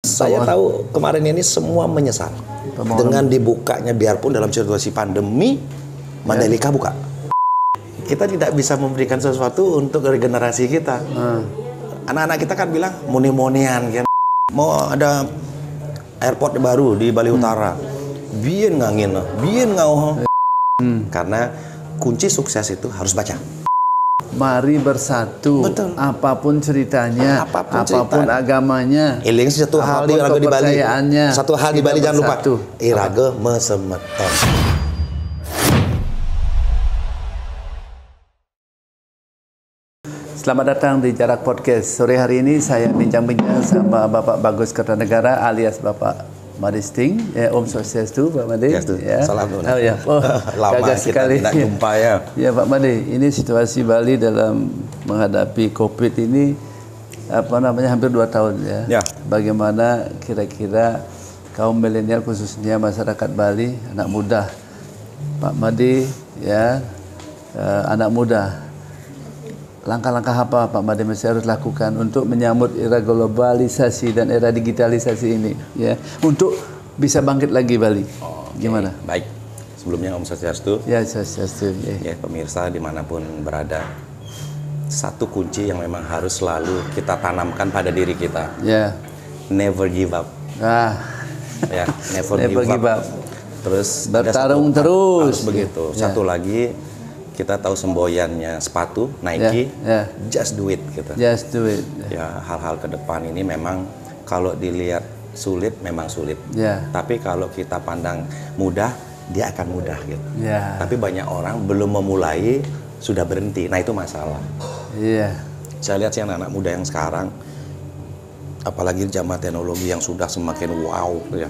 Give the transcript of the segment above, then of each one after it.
Saya tahu kemarin ini semua menyesal dengan dibukanya, biarpun dalam situasi pandemi, Mandalika buka. Kita tidak bisa memberikan sesuatu untuk regenerasi kita. Anak-anak kita kan bilang moni-monian kan. Mau ada airport baru di Bali Utara. Bien ngangin, bien ngau. Karena kunci sukses itu harus baca. Mari bersatu. Betul. Apapun ceritanya, apapun agamanya. Iling satu hal di Bali. Satu hal di Bali jangan lupa. Iraga mesemeton. Selamat datang di Jarak Podcast. Sore hari ini saya bincang-bincang sama Bapak Bagus Kertanegara alias Bapak Made Sting. Ya, Om Swastiastu, Pak Made. Ya, salam. Oh ya. Oh, lama kita tidak jumpa ya. Ya, Pak Made, ini situasi Bali dalam menghadapi Covid ini hampir 2 tahun ya. Ya. Bagaimana kira-kira kaum milenial khususnya masyarakat Bali, anak muda, Pak Made ya, anak muda. Langkah-langkah apa Pak Made masih harus lakukan untuk menyambut era globalisasi dan era digitalisasi ini ya, untuk bisa bangkit lagi Bali? Gimana? Baik. Sebelumnya Om Swastiastu. Ya, Swastiastu. Ya, pemirsa dimanapun berada, satu kunci yang memang harus selalu kita tanamkan pada diri kita. Ya. Never give up. Ya, never give up. Terus bertarung terus. Harus begitu. Satu lagi, kita tahu semboyannya sepatu Nike, just do it gitu. Just do it. Ya, hal-hal ke depan ini memang kalau dilihat sulit, memang sulit. Tapi kalau kita pandang mudah, dia akan mudah gitu. Tapi banyak orang belum memulai, sudah berhenti. Nah, itu masalah. Saya lihat sih anak-anak muda yang sekarang, apalagi zaman teknologi yang sudah semakin wow ya.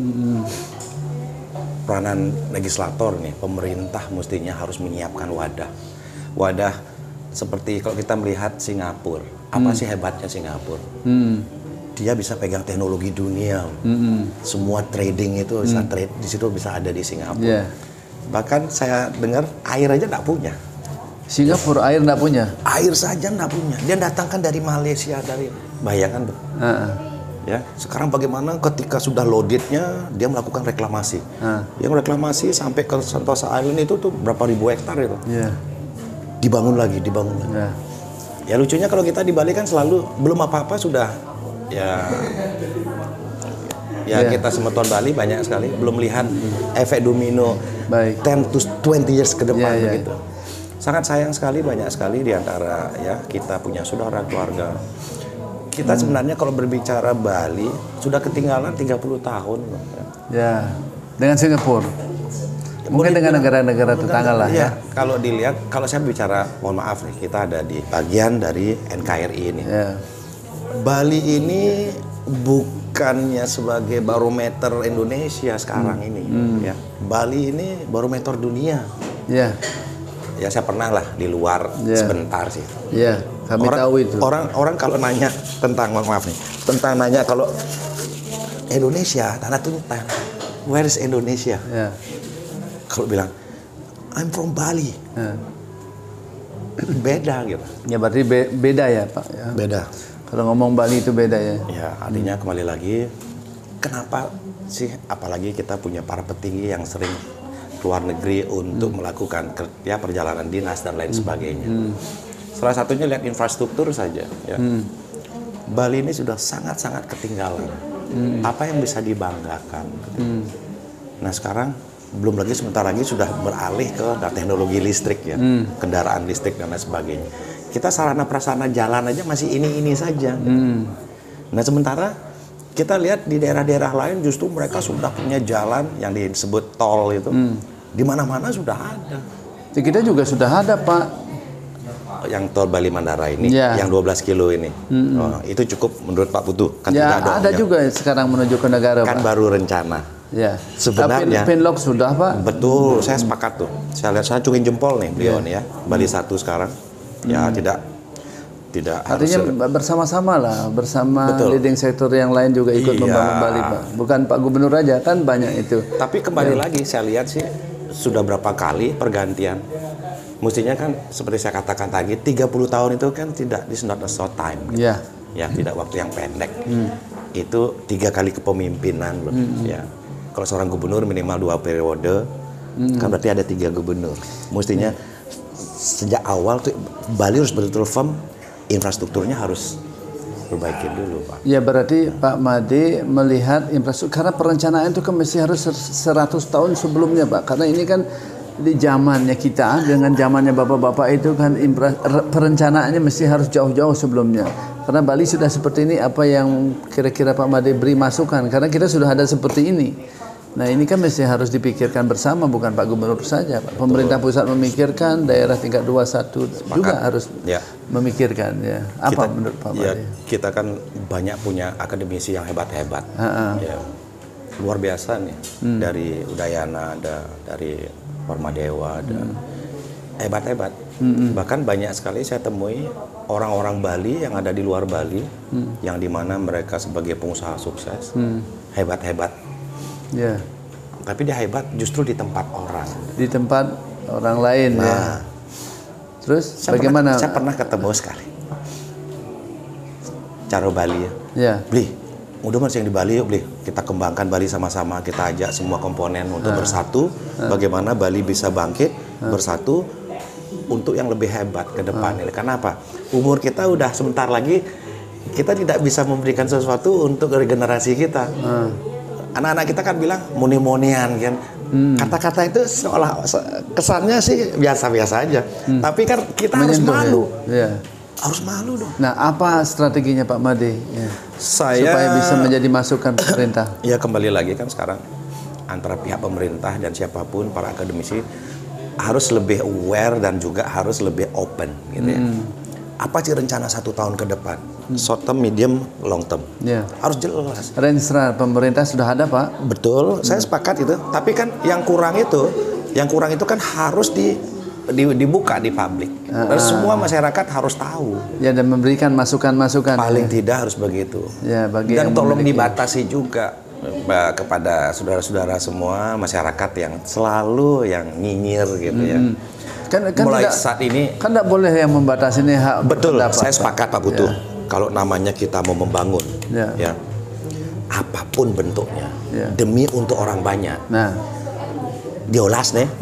Peranan legislator nih, pemerintah mestinya harus menyiapkan wadah seperti kalau kita melihat Singapura. Apa sih hebatnya Singapura? Dia bisa pegang teknologi dunia. Semua trading itu bisa trade di situ, bisa ada di Singapura. Bahkan saya dengar air aja nggak punya. Singapura air nggak punya? Air saja nggak punya. Dia datangkan dari Malaysia, dari bayangan tuh. Ya, sekarang bagaimana ketika sudah loadednya dia melakukan reklamasi. Yang reklamasi sampai ke Sentosa Island itu tuh berapa ribu hektar itu. Dibangun lagi. Ya lucunya kalau kita di Bali kan selalu belum apa-apa sudah kita semeton Bali banyak sekali belum lihat efek domino 10 to 20 years ke depan begitu. Sangat sayang sekali, banyak sekali di antara kita punya saudara, keluarga. Kita sebenarnya kalau berbicara Bali sudah ketinggalan 30 tahun. Ya, dengan Singapura. Mungkin dengan negara-negara tetangga lah ya. Kalau dilihat, kalau saya bicara, mohon maaf nih, kita ada di bagian dari NKRI ini. Bali ini bukannya sebagai barometer Indonesia sekarang ini. Ya. Bali ini barometer dunia. Ya saya pernah lah di luar sebentar sih. Kami tahu itu. Orang kalau nanya tentang, maaf nih, nanya kalau Indonesia, tanah tuntan, where is Indonesia? Kalau bilang, I'm from Bali. Beda gitu. Ya berarti beda ya Pak? Ya. Beda. Kalau ngomong Bali itu beda ya? Ya artinya kembali lagi, kenapa sih apalagi kita punya para petinggi yang sering keluar negeri untuk melakukan perjalanan dinas dan lain sebagainya. Salah satunya lihat infrastruktur saja. Ya. Bali ini sudah sangat-sangat ketinggalan. Apa yang bisa dibanggakan? Nah sekarang belum lagi sebentar lagi sudah beralih ke teknologi listrik ya, kendaraan listrik dan lain sebagainya. Kita sarana prasarana jalan aja masih ini saja. Nah sementara kita lihat di daerah-daerah lain justru mereka sudah punya jalan yang disebut tol itu. Di mana-mana sudah ada. Kita juga sudah ada Pak. Yang tol Bali Mandara ini, yang 12 kilo ini. Itu cukup menurut Pak Putu? Kan ada juga sekarang menuju ke negara kan Pak. Baru rencana. Sebenarnya Penlok sudah Pak. Betul, saya sepakat tuh. Saya lihat, saya acungin jempol nih beliau nih ya. Bali 1 sekarang. Ya tidak artinya bersama-sama lah, bersama leading sektor yang lain juga ikut membangun Bali Pak. Bukan Pak Gubernur aja, kan banyak itu. Tapi kembali lagi saya lihat sih sudah berapa kali pergantian. Mestinya kan seperti saya katakan tadi, 30 tahun itu kan tidak, this not a short time. Ya, tidak waktu yang pendek. itu 3 kali kepemimpinan loh. Ya. Kalau seorang gubernur minimal 2 periode, kan berarti ada 3 gubernur. Mestinya sejak awal tuh Bali harus betul-betul firm, infrastrukturnya harus perbaikin dulu, Pak. Ya berarti Pak Made melihat infrastruktur, karena perencanaan itu kan mesti harus 100 tahun sebelumnya, Pak. Karena ini kan di zamannya kita dengan zamannya bapak-bapak itu kan perencanaannya mesti harus jauh-jauh sebelumnya. Karena Bali sudah seperti ini, apa yang kira-kira Pak Made beri masukan? Karena kita sudah ada seperti ini. Nah ini kan mesti harus dipikirkan bersama, bukan Pak Gubernur saja, Pak. Pemerintah pusat memikirkan, daerah tingkat 21 juga harus memikirkan. Ya. Apa menurut Pak Made? Ya, kita kan banyak punya akademisi yang hebat-hebat. Ya, luar biasa nih. Dari Udayana ada, dari Formadewa ada, hebat-hebat. Bahkan banyak sekali saya temui orang-orang Bali yang ada di luar Bali, yang dimana mereka sebagai pengusaha sukses, hebat-hebat. Ya. Tapi dia hebat justru di tempat orang. Di tempat orang lain. Nah, ya. Terus bagaimana? Saya pernah ketemu sekali. Caro Bali ya. Ya. Beli, udah mas yang di Bali yuk beli. Kita kembangkan Bali sama-sama. Kita ajak semua komponen untuk bersatu. Bagaimana Bali bisa bangkit bersatu untuk yang lebih hebat ke depan. Karena apa? Umur kita udah sebentar lagi, kita tidak bisa memberikan sesuatu untuk regenerasi kita. Anak-anak kita kan bilang moni-monian kan. Kata-kata itu seolah kesannya sih biasa-biasa aja. Tapi kan kita harus malu. Ya. Harus malu dong. Nah, apa strateginya Pak Made? Ya. Supaya bisa menjadi masukan pemerintah. Ya kembali lagi kan sekarang antara pihak pemerintah dan siapapun para akademisi harus lebih aware dan juga harus lebih open gitu ya. Apa sih rencana 1 tahun ke depan? Short term, medium, long term. Ya. Harus jelas. Range pemerintah sudah ada, Pak. Betul, saya sepakat itu. Tapi kan yang kurang itu kan harus dibuka di publik. Dan semua masyarakat harus tahu. Ya, dan memberikan masukan-masukan. Paling tidak harus begitu. Ya, bagi dan tolong dibatasi juga kepada saudara-saudara semua masyarakat yang selalu yang nyinyir gitu ya. Kan mulai tidak, saat ini kan tidak boleh yang membatasi ini hak. Betul, saya sepakat Pak Putu. Ya. Kalau namanya kita mau membangun, ya apapun bentuknya, demi untuk orang banyak. Nah, diolas nih.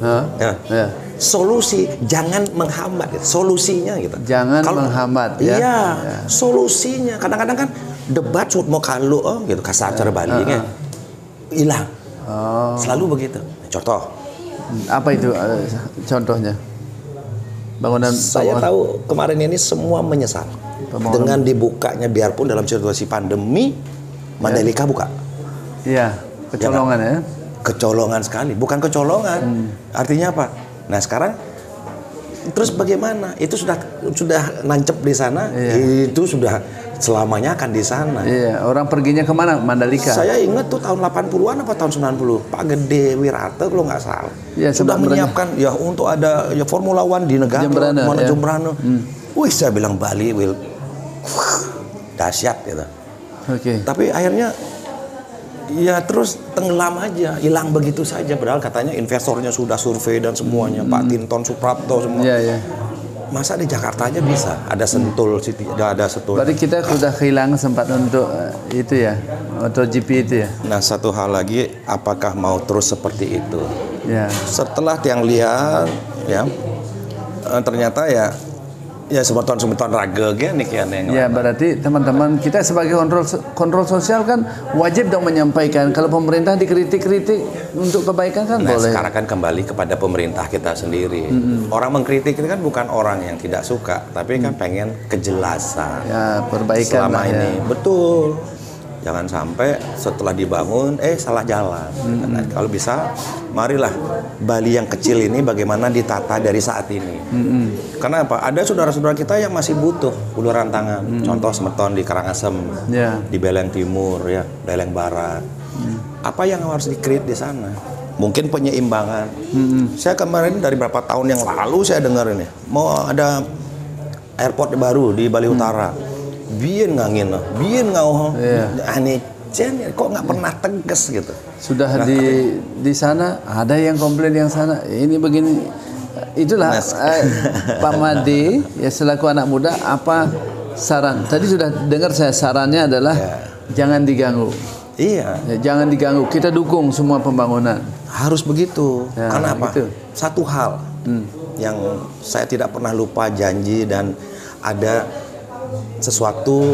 Solusi jangan menghambat, solusinya gitu. Jangan menghambat. Iya, solusinya. Kadang-kadang kan debat mau kalau gitu kasar cara Bali kan hilang. Selalu begitu. Contoh. Apa itu contohnya? Bangunan saya tahu kemarin ini semua menyesal dengan dibukanya, biarpun dalam situasi pandemi Mandalika buka. Iya, kecolongan ya. Kecolongan sekali, bukan kecolongan. Artinya apa? Nah sekarang terus bagaimana? Itu sudah nancep di sana, itu sudah selamanya akan di sana. Iya, orang perginya kemana? Mandalika. Saya ingat tuh tahun 80-an apa tahun 90, Pak Gede Wirata kalau nggak salah. Ya, sudah menyiapkan ya untuk ada ya Formula One di negara mana Jembrana. Wih, saya bilang Bali will dahsyat gitu. Tapi akhirnya ya terus tenggelam aja, hilang begitu saja. Padahal katanya investornya sudah survei dan semuanya, Pak Tinton Suprapto semua. Masa di Jakarta aja bisa ada Sentul City, ada Sentul. Berarti kita sudah kehilangan sempat untuk itu ya, untuk GP itu ya. Nah satu hal lagi, apakah mau terus seperti itu? Ya. Setelah yang lihat, ya ternyata ya semeton raga gini kian yang. Ya berarti teman-teman kita sebagai kontrol sosial kan wajib dong menyampaikan. Kalau pemerintah dikritik untuk kebaikan kan boleh. Sekarang kan kembali kepada pemerintah kita sendiri. Orang mengkritik itu kan bukan orang yang tidak suka, tapi kan pengen kejelasan. Ya perbaikan selama ini. Betul. Jangan sampai setelah dibangun salah jalan. Nah, kalau bisa marilah Bali yang kecil ini bagaimana ditata dari saat ini. Karena apa? Ada saudara-saudara kita yang masih butuh uluran tangan. Contoh Semeton di Karangasem, di Beleng Timur ya, Beleng Barat. Apa yang harus di-create di sana? Mungkin penyeimbangan. Saya kemarin dari beberapa tahun yang lalu saya dengar ini mau ada airport baru di Bali Utara. Bien ngangin, bien ngau, aneh, kok nggak pernah tegas gitu. Sudah di sana ada yang komplain yang sana, ini begini, itulah Pak Made ya selaku anak muda apa saran? Tadi sudah dengar saya sarannya adalah Jangan diganggu. Iya. Ya, jangan diganggu. Kita dukung semua pembangunan. Harus begitu. Ya, Karena apa? gitu. Satu hal yang saya tidak pernah lupa janji, dan ada sesuatu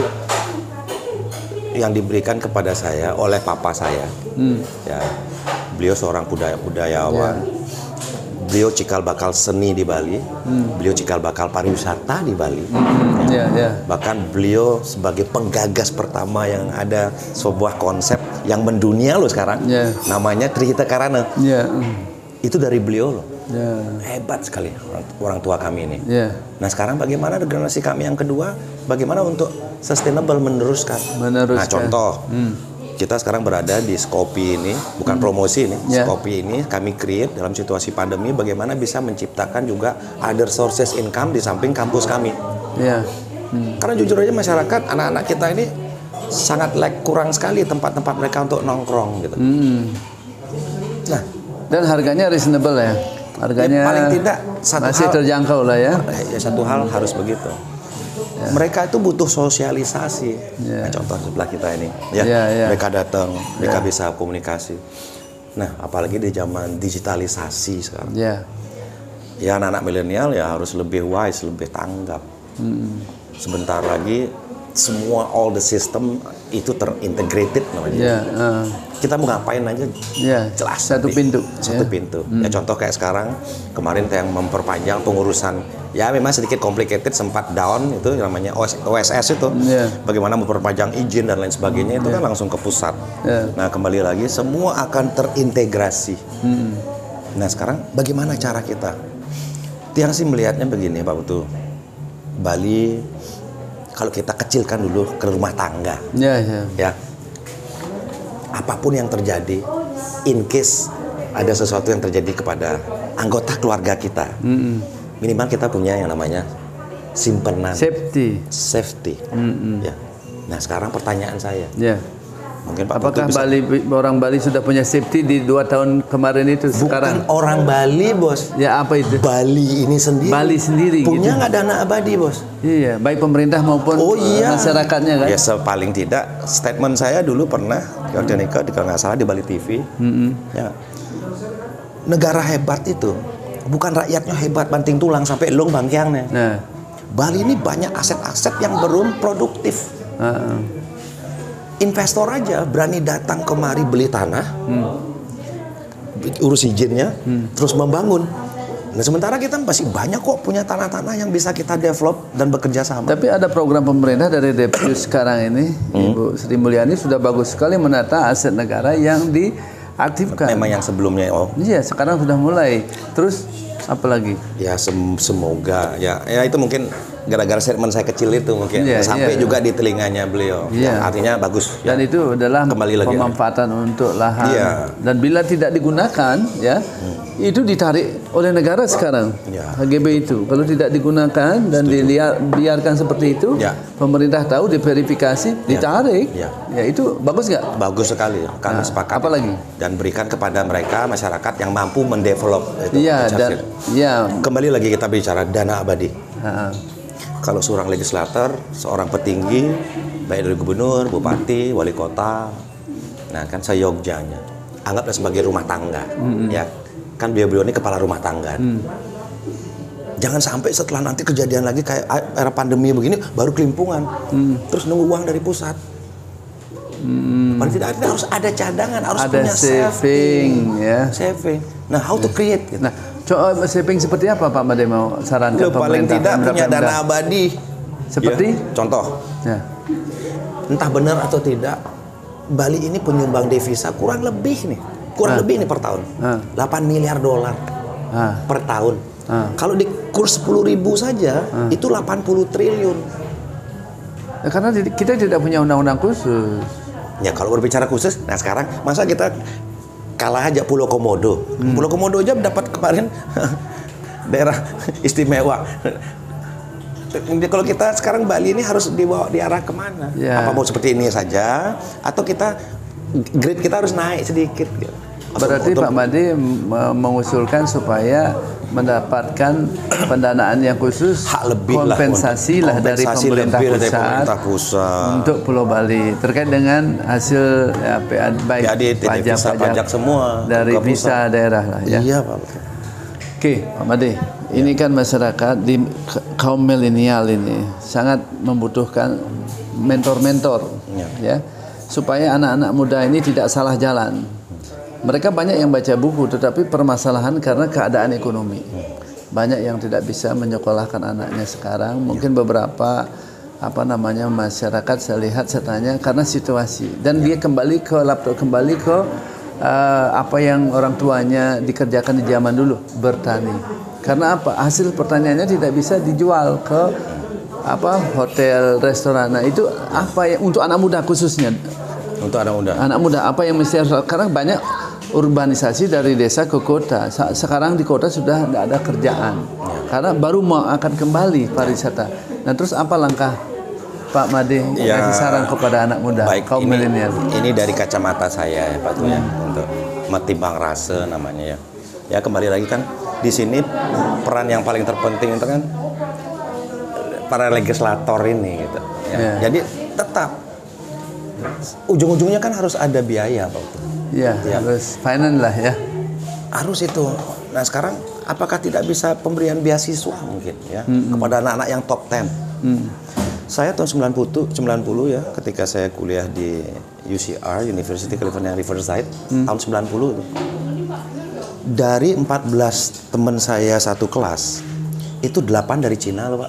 yang diberikan kepada saya oleh papa saya. Ya, beliau seorang budayawan. Ya. Beliau cikal bakal seni di Bali, beliau cikal bakal pariwisata di Bali. Bahkan beliau sebagai penggagas pertama yang ada sebuah konsep yang mendunia loh sekarang, namanya Trihita Karana. Itu dari beliau loh. Hebat sekali orang tua kami ini. Nah sekarang bagaimana generasi kami yang kedua, bagaimana untuk sustainable meneruskan. Nah contoh. Kita sekarang berada di Skopi ini, bukan promosi ini, Skopi ini kami create dalam situasi pandemi, bagaimana bisa menciptakan juga other sources income di samping kampus kami. Karena jujur aja masyarakat, anak-anak kita ini sangat kurang sekali tempat-tempat mereka untuk nongkrong gitu. Nah, dan harganya reasonable ya, harganya ya, paling tidak masih terjangkau lah ya. Ya satu hal harus begitu. Mereka itu butuh sosialisasi. Nah, contoh sebelah kita ini, mereka datang, mereka bisa komunikasi. Nah, apalagi di zaman digitalisasi sekarang. Ya, anak-anak milenial ya harus lebih wise, lebih tanggap. Sebentar lagi semua all the system itu terintegrated namanya. Kita mau ngapain aja jelas. Satu pintu. Ya contoh kayak sekarang kemarin yang memperpanjang pengurusan, ya memang sedikit complicated, sempat down itu namanya OSS itu. Bagaimana memperpanjang izin dan lain sebagainya itu kan langsung ke pusat. Nah kembali lagi semua akan terintegrasi. Nah sekarang bagaimana cara kita? Tiang sih melihatnya begini Pak Putu. Bali kalau kita kecilkan dulu ke rumah tangga, ya, apapun yang terjadi, in case ada sesuatu yang terjadi kepada anggota keluarga kita, minimal kita punya yang namanya simpanan, safety, ya. Nah sekarang pertanyaan saya, mungkin Pak apakah bisa, orang Bali sudah punya safety di 2 tahun kemarin itu? Sekarang bukan orang Bali bos. Ya apa itu? Bali ini sendiri. Bali sendiri. Punya nggak gitu. Dana abadi bos? Iya, baik pemerintah maupun masyarakatnya kan. Ya paling tidak statement saya dulu pernah kalau nggak salah di Bali TV. Ya, negara hebat itu bukan rakyatnya hebat banting tulang sampai elong bangkiangnya. Bali ini banyak aset-aset yang belum produktif. Investor aja berani datang kemari beli tanah, urus izinnya, terus membangun. Nah sementara kita masih banyak kok punya tanah-tanah yang bisa kita develop dan bekerja sama. Tapi ada program pemerintah dari Deputi sekarang ini, Ibu Sri Mulyani sudah bagus sekali menata aset negara yang diaktifkan. Memang yang sebelumnya Iya, sekarang sudah mulai. Terus apa lagi? Ya semoga ya itu mungkin gara-gara statement saya kecil itu mungkin sampai juga di telinganya beliau. Artinya bagus. Dan itu adalah pemanfaatan untuk lahan. Dan bila tidak digunakan, itu ditarik oleh negara sekarang. HGB itu kalau tidak digunakan dan dibiarkan seperti itu, pemerintah tahu, diverifikasi, ditarik. Ya itu bagus nggak? Bagus sekali. Kami sepakat. Apalagi? Dan berikan kepada mereka masyarakat yang mampu mendevelop. Kembali lagi kita bicara dana abadi. Kalau seorang legislator, seorang petinggi, baik dari gubernur, bupati, wali kota, nah kan seyogjanya, anggaplah sebagai rumah tangga, ya kan beliau ini kepala rumah tangga. Jangan sampai setelah nanti kejadian lagi kayak era pandemi begini, baru kelimpungan, terus nunggu uang dari pusat. Paling tidak harus ada cadangan, harus ada punya saving, saving. Nah, how to create? Gitu. Nah, saving seperti apa Pak Made mau sarankan pemerintah? Paling tidak punya dana abadi. Seperti? Contoh. Entah benar atau tidak, Bali ini penyumbang devisa kurang lebih nih per tahun. 8 miliar dolar per tahun. Kalau di kurs 10.000 saja, itu 80 triliun. Ya, karena kita tidak punya undang-undang khusus. Ya kalau berbicara khusus, nah sekarang masa kita kalah aja Pulau Komodo. Pulau Komodo aja dapat kemarin daerah istimewa. Kalau kita sekarang Bali ini harus dibawa di arah kemana? Apa mau seperti ini saja? Atau kita grade kita harus naik sedikit? Gitu. Berarti Pak Made mengusulkan supaya mendapatkan pendanaan yang khusus, hak lebih kompensasi lah dari pemerintah pusat untuk Pulau Bali terkait dengan hasil ya, baik pajak semua dari visa daerah lah ya. Iya Pak. Oke, Pak Made, ini kan masyarakat di kaum milenial ini sangat membutuhkan mentor-mentor ya supaya anak-anak muda ini tidak salah jalan. Mereka banyak yang baca buku, tetapi permasalahan karena keadaan ekonomi. Banyak yang tidak bisa menyekolahkan anaknya sekarang. Mungkin beberapa masyarakat saya lihat, saya tanya karena situasi. Dan dia kembali ke laptop, kembali ke apa yang orang tuanya dikerjakan di zaman dulu, bertani. Karena apa? Hasil pertaniannya tidak bisa dijual ke hotel, restoran. Nah itu apa yang untuk anak muda khususnya? Untuk anak muda. Anak muda apa yang mesti harus, karena banyak urbanisasi dari desa ke kota. Sekarang di kota sudah tidak ada kerjaan. Karena baru mau akan kembali pariwisata. Nah terus apa langkah Pak Made kasih saran kepada anak muda, kaum milenial? Ini dari kacamata saya ya Pak Tuh ya, untuk metimbang rasa namanya ya. Ya kembali lagi kan di sini peran yang paling terpenting itu kan para legislator ini gitu. Ya. Jadi tetap ujung-ujungnya kan harus ada biaya Pak. Ya, harus finance lah ya. Harus itu. Nah sekarang apakah tidak bisa pemberian beasiswa mungkin ya kepada anak-anak yang top 10? Saya tahun 90 ya ketika saya kuliah di UCR, University California Riverside, tahun 90 itu. Dari 14 teman saya satu kelas, itu 8 dari Cina loh Pak.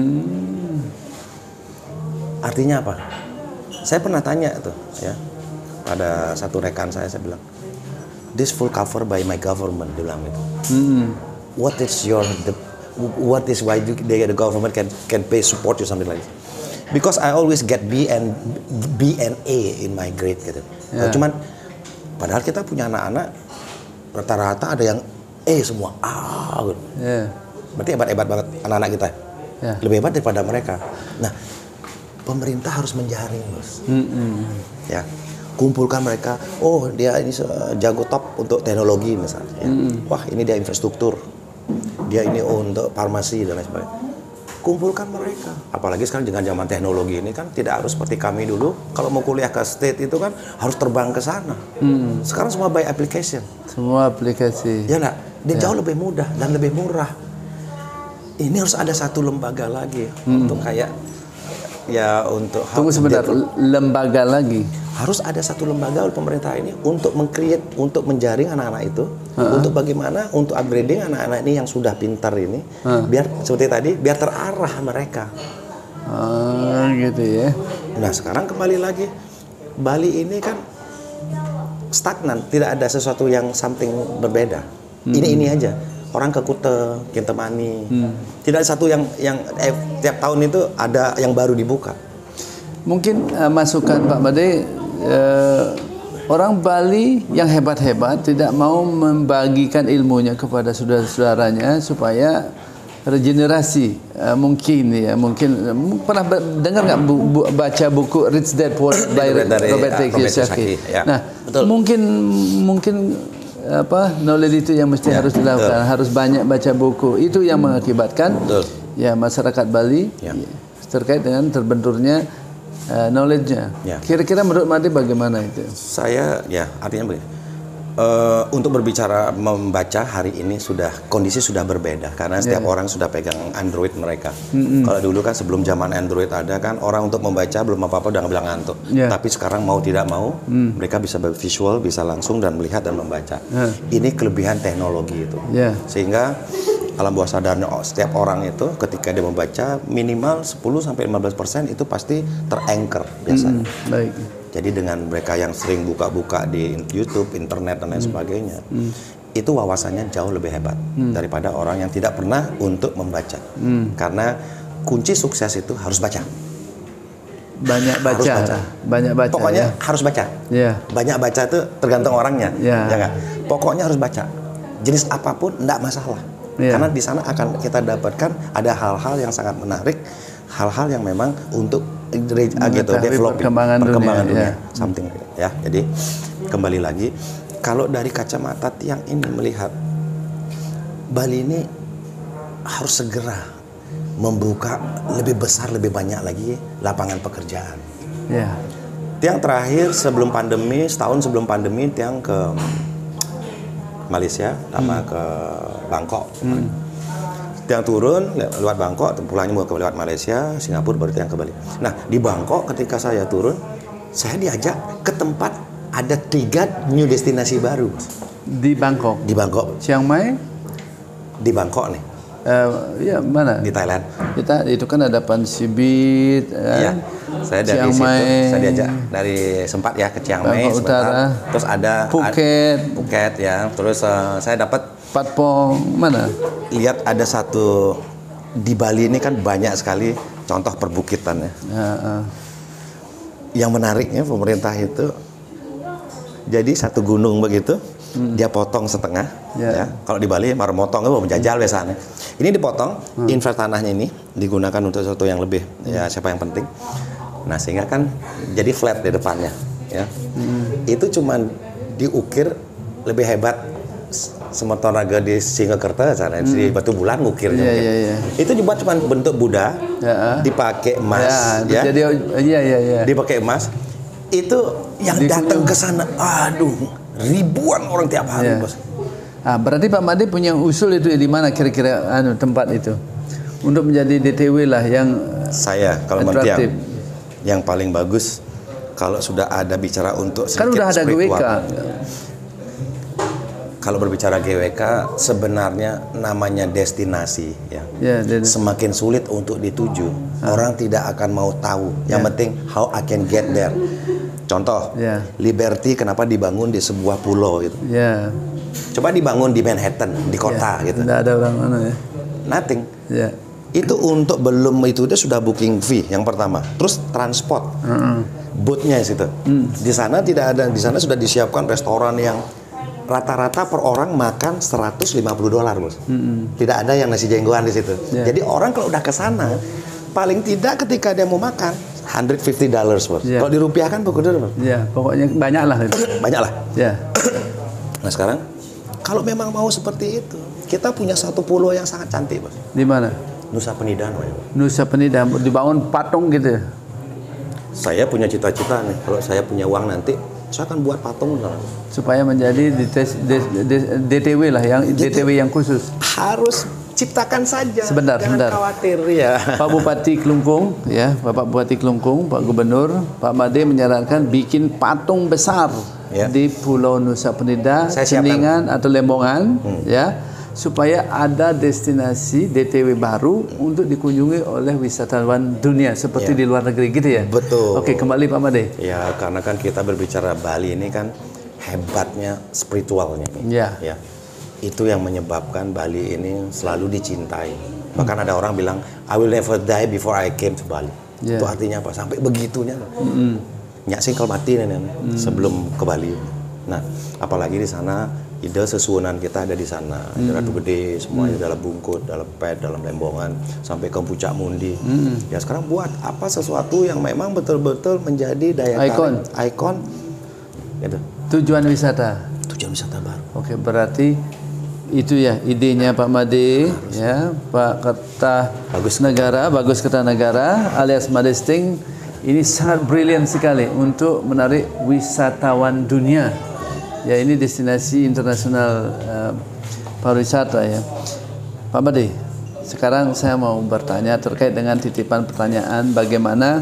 Artinya apa? Saya pernah tanya tuh ya. Pada satu rekan saya bilang, this full cover by my government, dia bilang gitu. What is why the government can pay support you something like this? Because I always get B and A in my grade gitu. Cuman padahal kita punya anak-anak rata-rata ada yang A semua gitu. Berarti hebat-hebat banget anak-anak kita. Lebih hebat daripada mereka. Nah, pemerintah harus menjaring, Bos. Ya. Kumpulkan mereka, oh dia ini jago top untuk teknologi misalnya ya. Wah ini dia infrastruktur, dia ini untuk farmasi dan lain sebagainya. Kumpulkan mereka, apalagi sekarang dengan zaman teknologi ini kan tidak harus seperti kami dulu, kalau mau kuliah ke state itu kan harus terbang ke sana. Sekarang semua by application. Semua aplikasi. Ya enggak, dia jauh lebih mudah dan lebih murah. Ini harus ada satu lembaga lagi untuk kayak ya untuk tunggu sebentar, lembaga lagi. Harus ada satu lembaga oleh pemerintah ini untuk meng-create, untuk menjaring anak-anak itu, untuk bagaimana untuk upgrading anak-anak ini yang sudah pintar ini, biar seperti tadi, biar terarah mereka. Gitu ya. Nah sekarang kembali lagi, Bali ini kan stagnan, tidak ada sesuatu yang something berbeda. Ini aja. Orang ke Kuta, Kintamani, tidak ada satu yang tiap tahun itu ada yang baru dibuka. Mungkin masukan Pak Made, orang Bali yang hebat-hebat tidak mau membagikan ilmunya kepada saudara-saudaranya supaya regenerasi. Mungkin pernah dengar nggak baca buku Rich Dad Poor Dad by Robert Kiyosaki? Nah, betul. mungkin knowledge itu yang mesti harus dilakukan, harus banyak baca buku. Itu yang mengakibatkan ya masyarakat Bali terkait dengan terbenturnya knowledge-nya. Kira-kira menurut Made bagaimana itu? Saya artinya begini. Untuk berbicara membaca hari ini kondisi sudah berbeda karena setiap orang sudah pegang Android mereka. Kalau dulu kan sebelum zaman Android ada kan orang untuk membaca belum apa-apa udah bilang ngantuk. Tapi sekarang mau tidak mau mereka bisa visual, bisa langsung dan melihat dan membaca. Ini kelebihan teknologi itu. Sehingga alam bawah sadarnya setiap orang itu ketika dia membaca minimal 10-15% itu pasti teranchor biasanya. Baik. Jadi dengan mereka yang sering buka-buka di YouTube, internet dan lain sebagainya, itu wawasannya jauh lebih hebat daripada orang yang tidak pernah untuk membaca. Karena kunci sukses itu harus baca. Banyak baca. Banyak baca. Pokoknya harus baca. Banyak baca itu tergantung orangnya. Ya nggak? Pokoknya harus baca. Jenis apapun enggak masalah. Karena di sana akan kita dapatkan ada hal-hal yang sangat menarik, hal-hal yang memang untuk develop perkembangan dunia. Something ya. Jadi kembali lagi kalau dari kacamata tiang ini melihat Bali ini harus segera membuka lebih besar, lebih banyak lagi lapangan pekerjaan. Ya. Tiang terakhir sebelum pandemi, setahun sebelum pandemi, Tiang ke Malaysia sama ke Bangkok. Tiang turun lewat Bangkok, pulangnya mau ke lewat Malaysia, Singapura, baru Tiang ke Bali. Nah, di Bangkok ketika saya turun, saya diajak ke tempat ada 3 new destinasi baru. Di Bangkok. Di Bangkok. Chiang Mai? Di Bangkok nih. Ya mana? Di Thailand. Kita itu kan ada Pansibit. Iya. Saya dari Chiang situ, Mai. saya diajak dari sempat ya ke Chiang Mai Bangkok sebentar. Utara. Terus ada Phuket ya. Terus saya dapat Patpong mana? lihat ada satu di Bali ini kan banyak sekali contoh perbukitan ya. Yang menariknya pemerintah itu jadi satu gunung begitu. Dia potong setengah, ya. Kalau di Bali baru motong, menjajal biasanya. Ini dipotong, infra tanahnya ini digunakan untuk sesuatu yang lebih, ya siapa yang penting. Nah sehingga kan jadi flat di depannya, ya. Itu cuman diukir lebih hebat Semertonaga di Singakerta sana, di Batu Bulan ngukirnya. Itu dibuat cuman bentuk Buddha, dipakai emas, ya. Jadi dipakai emas. Itu yang datang ke sana, aduh. Ribuan orang tiap hari, Bos. Berarti Pak Made punya usul itu di mana kira-kira tempat itu untuk menjadi DTW lah yang saya kalau Tiang yang paling bagus kalau sudah ada bicara untuk kan udah ada GWK. Kalau berbicara GWK sebenarnya namanya destinasi ya. Semakin sulit untuk dituju, orang tidak akan mau tahu. Yang penting how I can get there. Contoh, Liberty kenapa dibangun di sebuah pulau gitu? Coba dibangun di Manhattan, di kota gitu. Tidak ada orang mana ya? Nothing. Itu untuk belum itu dia sudah booking fee yang pertama. Terus transport, bootnya situ. Di sana tidak ada, di sana sudah disiapkan restoran yang rata-rata per orang makan $150, Bos. Tidak ada yang nasi jenggoan di situ. Jadi orang kalau udah ke sana, paling tidak ketika dia mau makan $150, Bos. Kalau dirupiahkan pokoknya pokoknya banyak lah. Banyak lah. Nah sekarang kalau memang mau seperti itu, kita punya satu pulau yang sangat cantik, Bos. Di mana? Nusa Penida. Nusa Penida dibangun patung gitu. Saya punya cita-cita nih, kalau saya punya uang nanti, saya akan buat patung supaya menjadi DTW lah, yang DTW yang khusus. Harus ciptakan saja. Sebentar. Khawatir ya. Pak Bupati Kelungkung, ya, Bapak Bupati Kelungkung, Pak Gubernur, Pak Made menyarankan bikin patung besar di Pulau Nusa Penida, Ceningan atau Lembongan, ya, supaya ada destinasi DTW baru untuk dikunjungi oleh wisatawan dunia seperti di luar negeri gitu ya. Betul. Oke, kembali Pak Made. Ya, karena kan kita berbicara Bali ini kan hebatnya spiritualnya. Ya. Itu yang menyebabkan Bali ini selalu dicintai. Bahkan ada orang bilang, I will never die before I came to Bali. Itu artinya apa? Sampai begitunya. Nyak singkel mati sebelum ke Bali. Nah, apalagi di sana ide sesuunan kita ada di sana. Ada Ratu Gede, semuanya dalam Bungkut, dalam Pet, dalam Lembongan, sampai ke Puncak Mundi. Ya sekarang buat apa sesuatu yang memang betul-betul menjadi daya tarik, ikon. Gitu. Tujuan wisata baru. Oke, berarti itu ya idenya Pak Made, ya, Pak Bagus Kertanegara alias Madesting ini sangat brilian sekali untuk menarik wisatawan dunia. Ya, ini destinasi internasional pariwisata ya. Pak Made, sekarang saya mau bertanya terkait dengan titipan pertanyaan bagaimana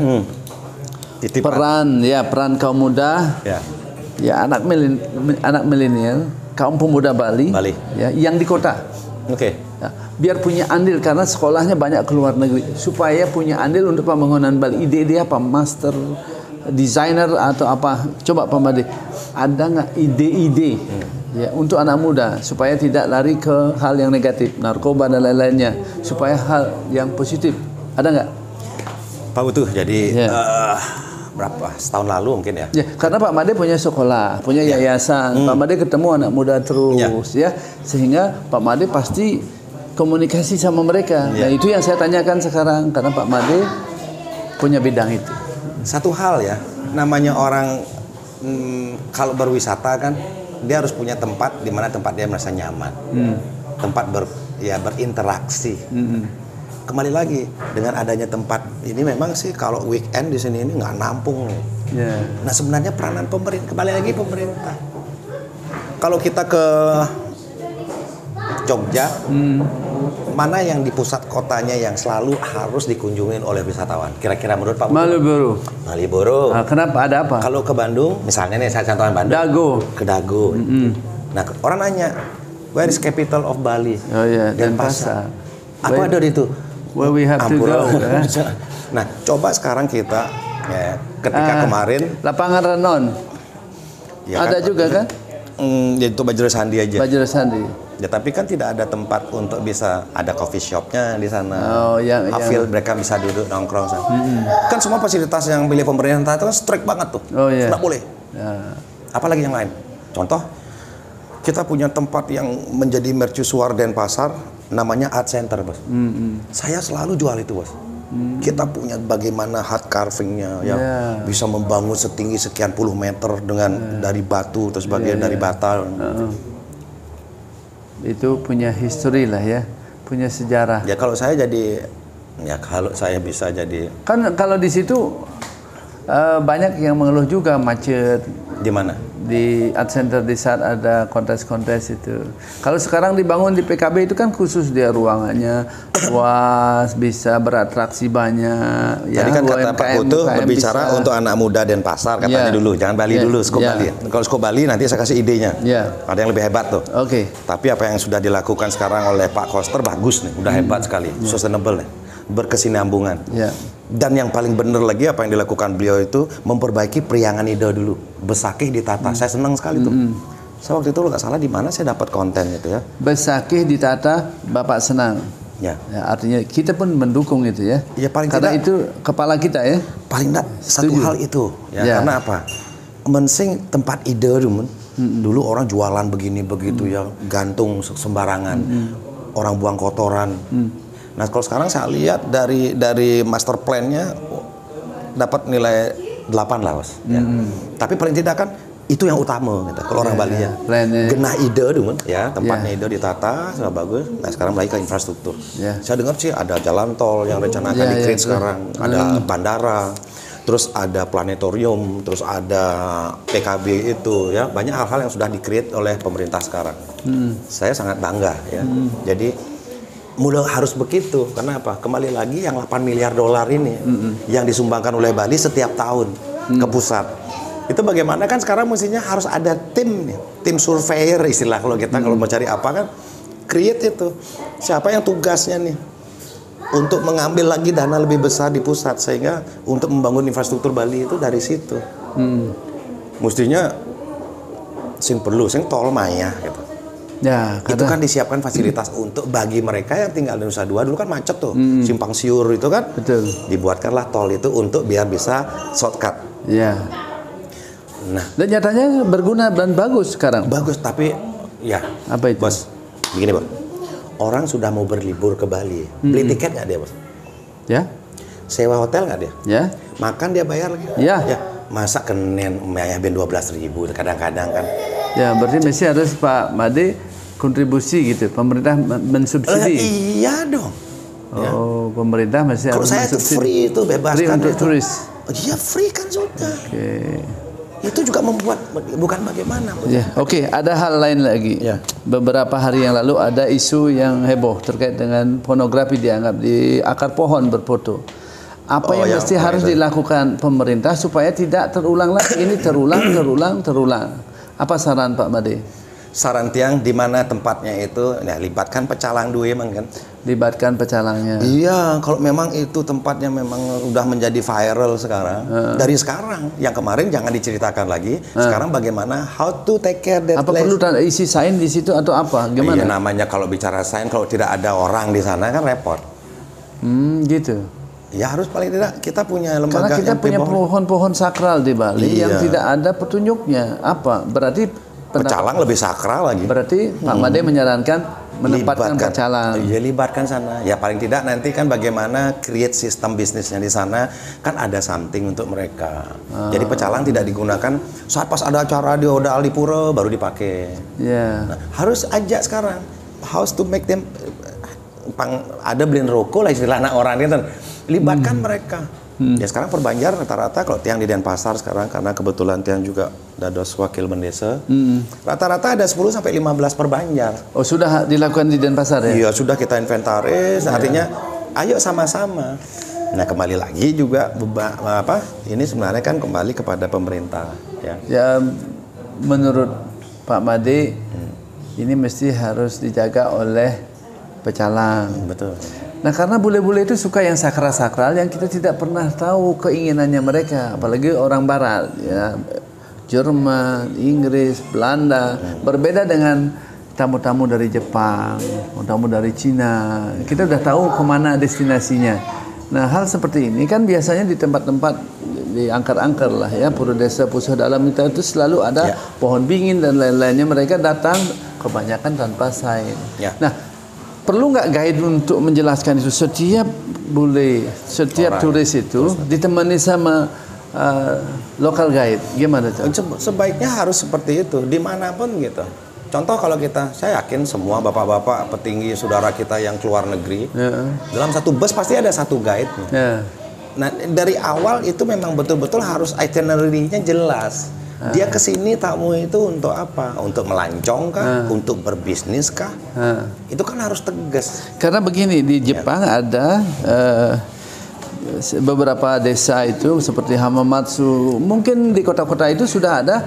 peran kaum muda, ya anak milenial, kaum pemuda Bali. Ya, yang di kota. Ya, biar punya andil karena sekolahnya banyak ke luar negeri, supaya punya andil untuk pembangunan Bali. Ide-ide apa, master designer atau apa? Coba Pak Made, ada nggak ide-ide ya untuk anak muda supaya tidak lari ke hal yang negatif, narkoba dan lain-lainnya, supaya hal yang positif ada nggak? Pak Utuh, jadi berapa setahun lalu mungkin ya? Karena Pak Made punya sekolah, punya yayasan, Pak Made ketemu anak muda terus, ya, sehingga Pak Made pasti komunikasi sama mereka. Nah itu yang saya tanyakan sekarang karena Pak Made punya bidang itu. Satu hal ya, namanya orang kalau berwisata kan dia harus punya tempat di mana tempat dia merasa nyaman. tempat berinteraksi. Kembali lagi dengan adanya tempat ini memang sih kalau weekend di sini ini nggak nampung. Nah sebenarnya peranan pemerintah, kembali lagi pemerintah. Kalau kita ke Jogja, mana yang di pusat kotanya yang selalu harus dikunjungin oleh wisatawan? Kira-kira menurut Pak? Malioboro. Malioboro. Nah, kenapa? Ada apa? Kalau ke Bandung, misalnya nih saya contohin Bandung. Dago. Ke Dago. Nah orang nanya, where is capital of Bali? Oh iya, Denpasar. Apa ada itu? Where we have to go. Nah, coba sekarang kita ketika kemarin lapangan Renon. Ya ada kan? Juga kan? Itu Bajra Sandi aja. Bajra Sandi. Ya tapi kan tidak ada tempat untuk bisa ada coffee shopnya di sana. Yang mereka bisa duduk nongkrong sana. Kan semua fasilitas yang pilih pemerintah itu kan strict banget tuh. Nggak boleh. Apalagi yang lain. Contoh, kita punya tempat yang menjadi mercusuar Denpasar, namanya Art Center, Bos. Saya selalu jual itu, Bos. Kita punya bagaimana hard carvingnya, yang bisa membangun setinggi sekian puluh meter dengan dari batu terus bagian dari bata. Itu punya history lah ya, punya sejarah. Ya kalau saya bisa jadi. Kan kalau di situ banyak yang mengeluh juga macet. Di mana? Di Art Center di saat ada kontes-kontes itu. Kalau sekarang dibangun di PKB itu kan khusus dia ruangannya luas, bisa beratraksi banyak. Tadi kan kata Pak Putu berbicara untuk anak muda Denpasar katanya dulu, jangan Bali dulu, Skop Bali. Kalau Skop Bali nanti saya kasih idenya. Ada yang lebih hebat tuh. Tapi apa yang sudah dilakukan sekarang oleh Pak Koster bagus nih, udah hebat sekali, sustainable nih, berkesinambungan. Dan yang paling benar lagi apa yang dilakukan beliau itu memperbaiki Priangan Ida dulu, Besakih ditata. Saya senang sekali tuh. Saya waktu itu nggak salah di mana saya dapat konten itu ya. Besakih ditata, Bapak senang. Artinya kita pun mendukung itu ya. Paling karena tidak, itu kepala kita ya. Paling tidak satu hal itu karena apa? Mensing tempat ide dulu orang jualan begini begitu ya, gantung sembarangan, orang buang kotoran. Nah kalau sekarang saya lihat dari master plan-nya dapat nilai 8 lah, Bos. Tapi paling tidak kan itu yang utama gitu. Kalau orang Bali ya. Genah ide dulu tempatnya ide ditata sudah bagus. Nah sekarang lagi ke infrastruktur. Saya dengar sih ada jalan tol yang rencana akan di-create sekarang, ada bandara, terus ada planetarium, terus ada PKB itu ya. Banyak hal-hal yang sudah di-create oleh pemerintah sekarang. Saya sangat bangga ya. Jadi mulai harus begitu, karena apa? Kembali lagi yang 8 miliar dolar ini yang disumbangkan oleh Bali setiap tahun ke pusat. Itu bagaimana kan sekarang mestinya harus ada tim surveyor istilah kalau kita kalau mau cari apa kan create itu. Siapa yang tugasnya nih untuk mengambil lagi dana lebih besar di pusat sehingga untuk membangun infrastruktur Bali itu dari situ. Mestinya sing tol maya gitu. Itu kan disiapkan fasilitas untuk bagi mereka yang tinggal di Nusa Dua. Dulu kan macet tuh, simpang siur itu kan. Dibuatkanlah tol itu untuk biar bisa shortcut. Nah, dan nyatanya berguna dan bagus sekarang. Bagus, tapi apa itu? Bos, begini Bos. Orang sudah mau berlibur ke Bali, beli tiket nggak dia, Bos? Sewa hotel nggak dia? Makan dia bayar lagi? Masa kenen bayar 12.000 kadang-kadang kan? Berarti mesti harus Pak Made kontribusi gitu, pemerintah mensubsidi. Iya dong. Pemerintah masih harus mensubsidi. Kalau saya itu free itu bebas free kan untuk itu. turis. Iya free kan sudah. Itu juga membuat bukan bagaimana. Ada hal lain lagi. Beberapa hari yang lalu ada isu yang heboh terkait dengan pornografi dianggap di akar pohon berfoto. Apa yang mesti harus dilakukan pemerintah supaya tidak terulang lagi? Ini terulang. Apa saran Pak Made? Saran tiang di mana tempatnya itu, libatkan pecalang dulu emang kan. Libatkan pecalangnya. Iya, kalau memang itu tempatnya memang udah menjadi viral sekarang. Dari sekarang, yang kemarin jangan diceritakan lagi. Sekarang bagaimana how to take care that place. Apa perlu isi sains di situ atau apa? Gimana? Iya, namanya kalau bicara sains kalau tidak ada orang di sana kan repot. Gitu. Ya harus paling tidak kita punya lembaga. Karena kita punya pohon-pohon sakral di Bali yang tidak ada petunjuknya. Apa? Berarti pecalang lebih sakral lagi. Berarti Pak Made menyarankan menempatkan pecalang. Iya, libatkan sana. Ya paling tidak nanti kan bagaimana create sistem bisnisnya di sana kan ada something untuk mereka. Jadi pecalang tidak digunakan saat pas ada acara di Oda Alipura baru dipakai. Nah, harus ajak sekarang. how to make them ada beliin rokok lah istilah anak orang itu, libatkan mereka. Ya sekarang perbanjar rata-rata kalau tiang di Denpasar sekarang karena kebetulan tiang juga dados wakil mendesa, rata-rata ada 10 sampai 15 perbanjar. Oh, sudah dilakukan di Denpasar ya? Iya, sudah kita inventaris, artinya ayo sama-sama. Nah, kembali lagi juga ini sebenarnya kan kembali kepada pemerintah ya. Ya, menurut Pak Made ini mesti harus dijaga oleh pecalang. Betul. Nah, karena bule-bule itu suka yang sakral-sakral yang kita tidak pernah tahu keinginannya mereka, apalagi orang barat ya. Jerman, Inggris, Belanda, berbeda dengan tamu-tamu dari Jepang, tamu dari Cina. Kita udah tahu kemana destinasinya. Nah, hal seperti ini kan biasanya di tempat-tempat di angker-angker lah ya, pura desa, pusat dalam itu selalu ada pohon beringin dan lain-lainnya. Mereka datang kebanyakan tanpa sign. Nah, perlu nggak guide untuk menjelaskan itu? Setiap bule, setiap turis itu ditemani sama local guide. Gimana tuh? Sebaiknya harus seperti itu dimanapun gitu. Contoh kalau saya yakin semua bapak-bapak petinggi saudara kita yang keluar negeri, dalam satu bus pasti ada satu guide-nya. Nah, dari awal itu memang betul-betul harus itinerary-nya jelas. Dia kesini tamu itu untuk apa? Untuk melancong kah? Untuk berbisnis kah? Itu kan harus tegas. Karena begini, di Jepang ada beberapa desa itu seperti Hamamatsu. Mungkin di kota-kota itu sudah ada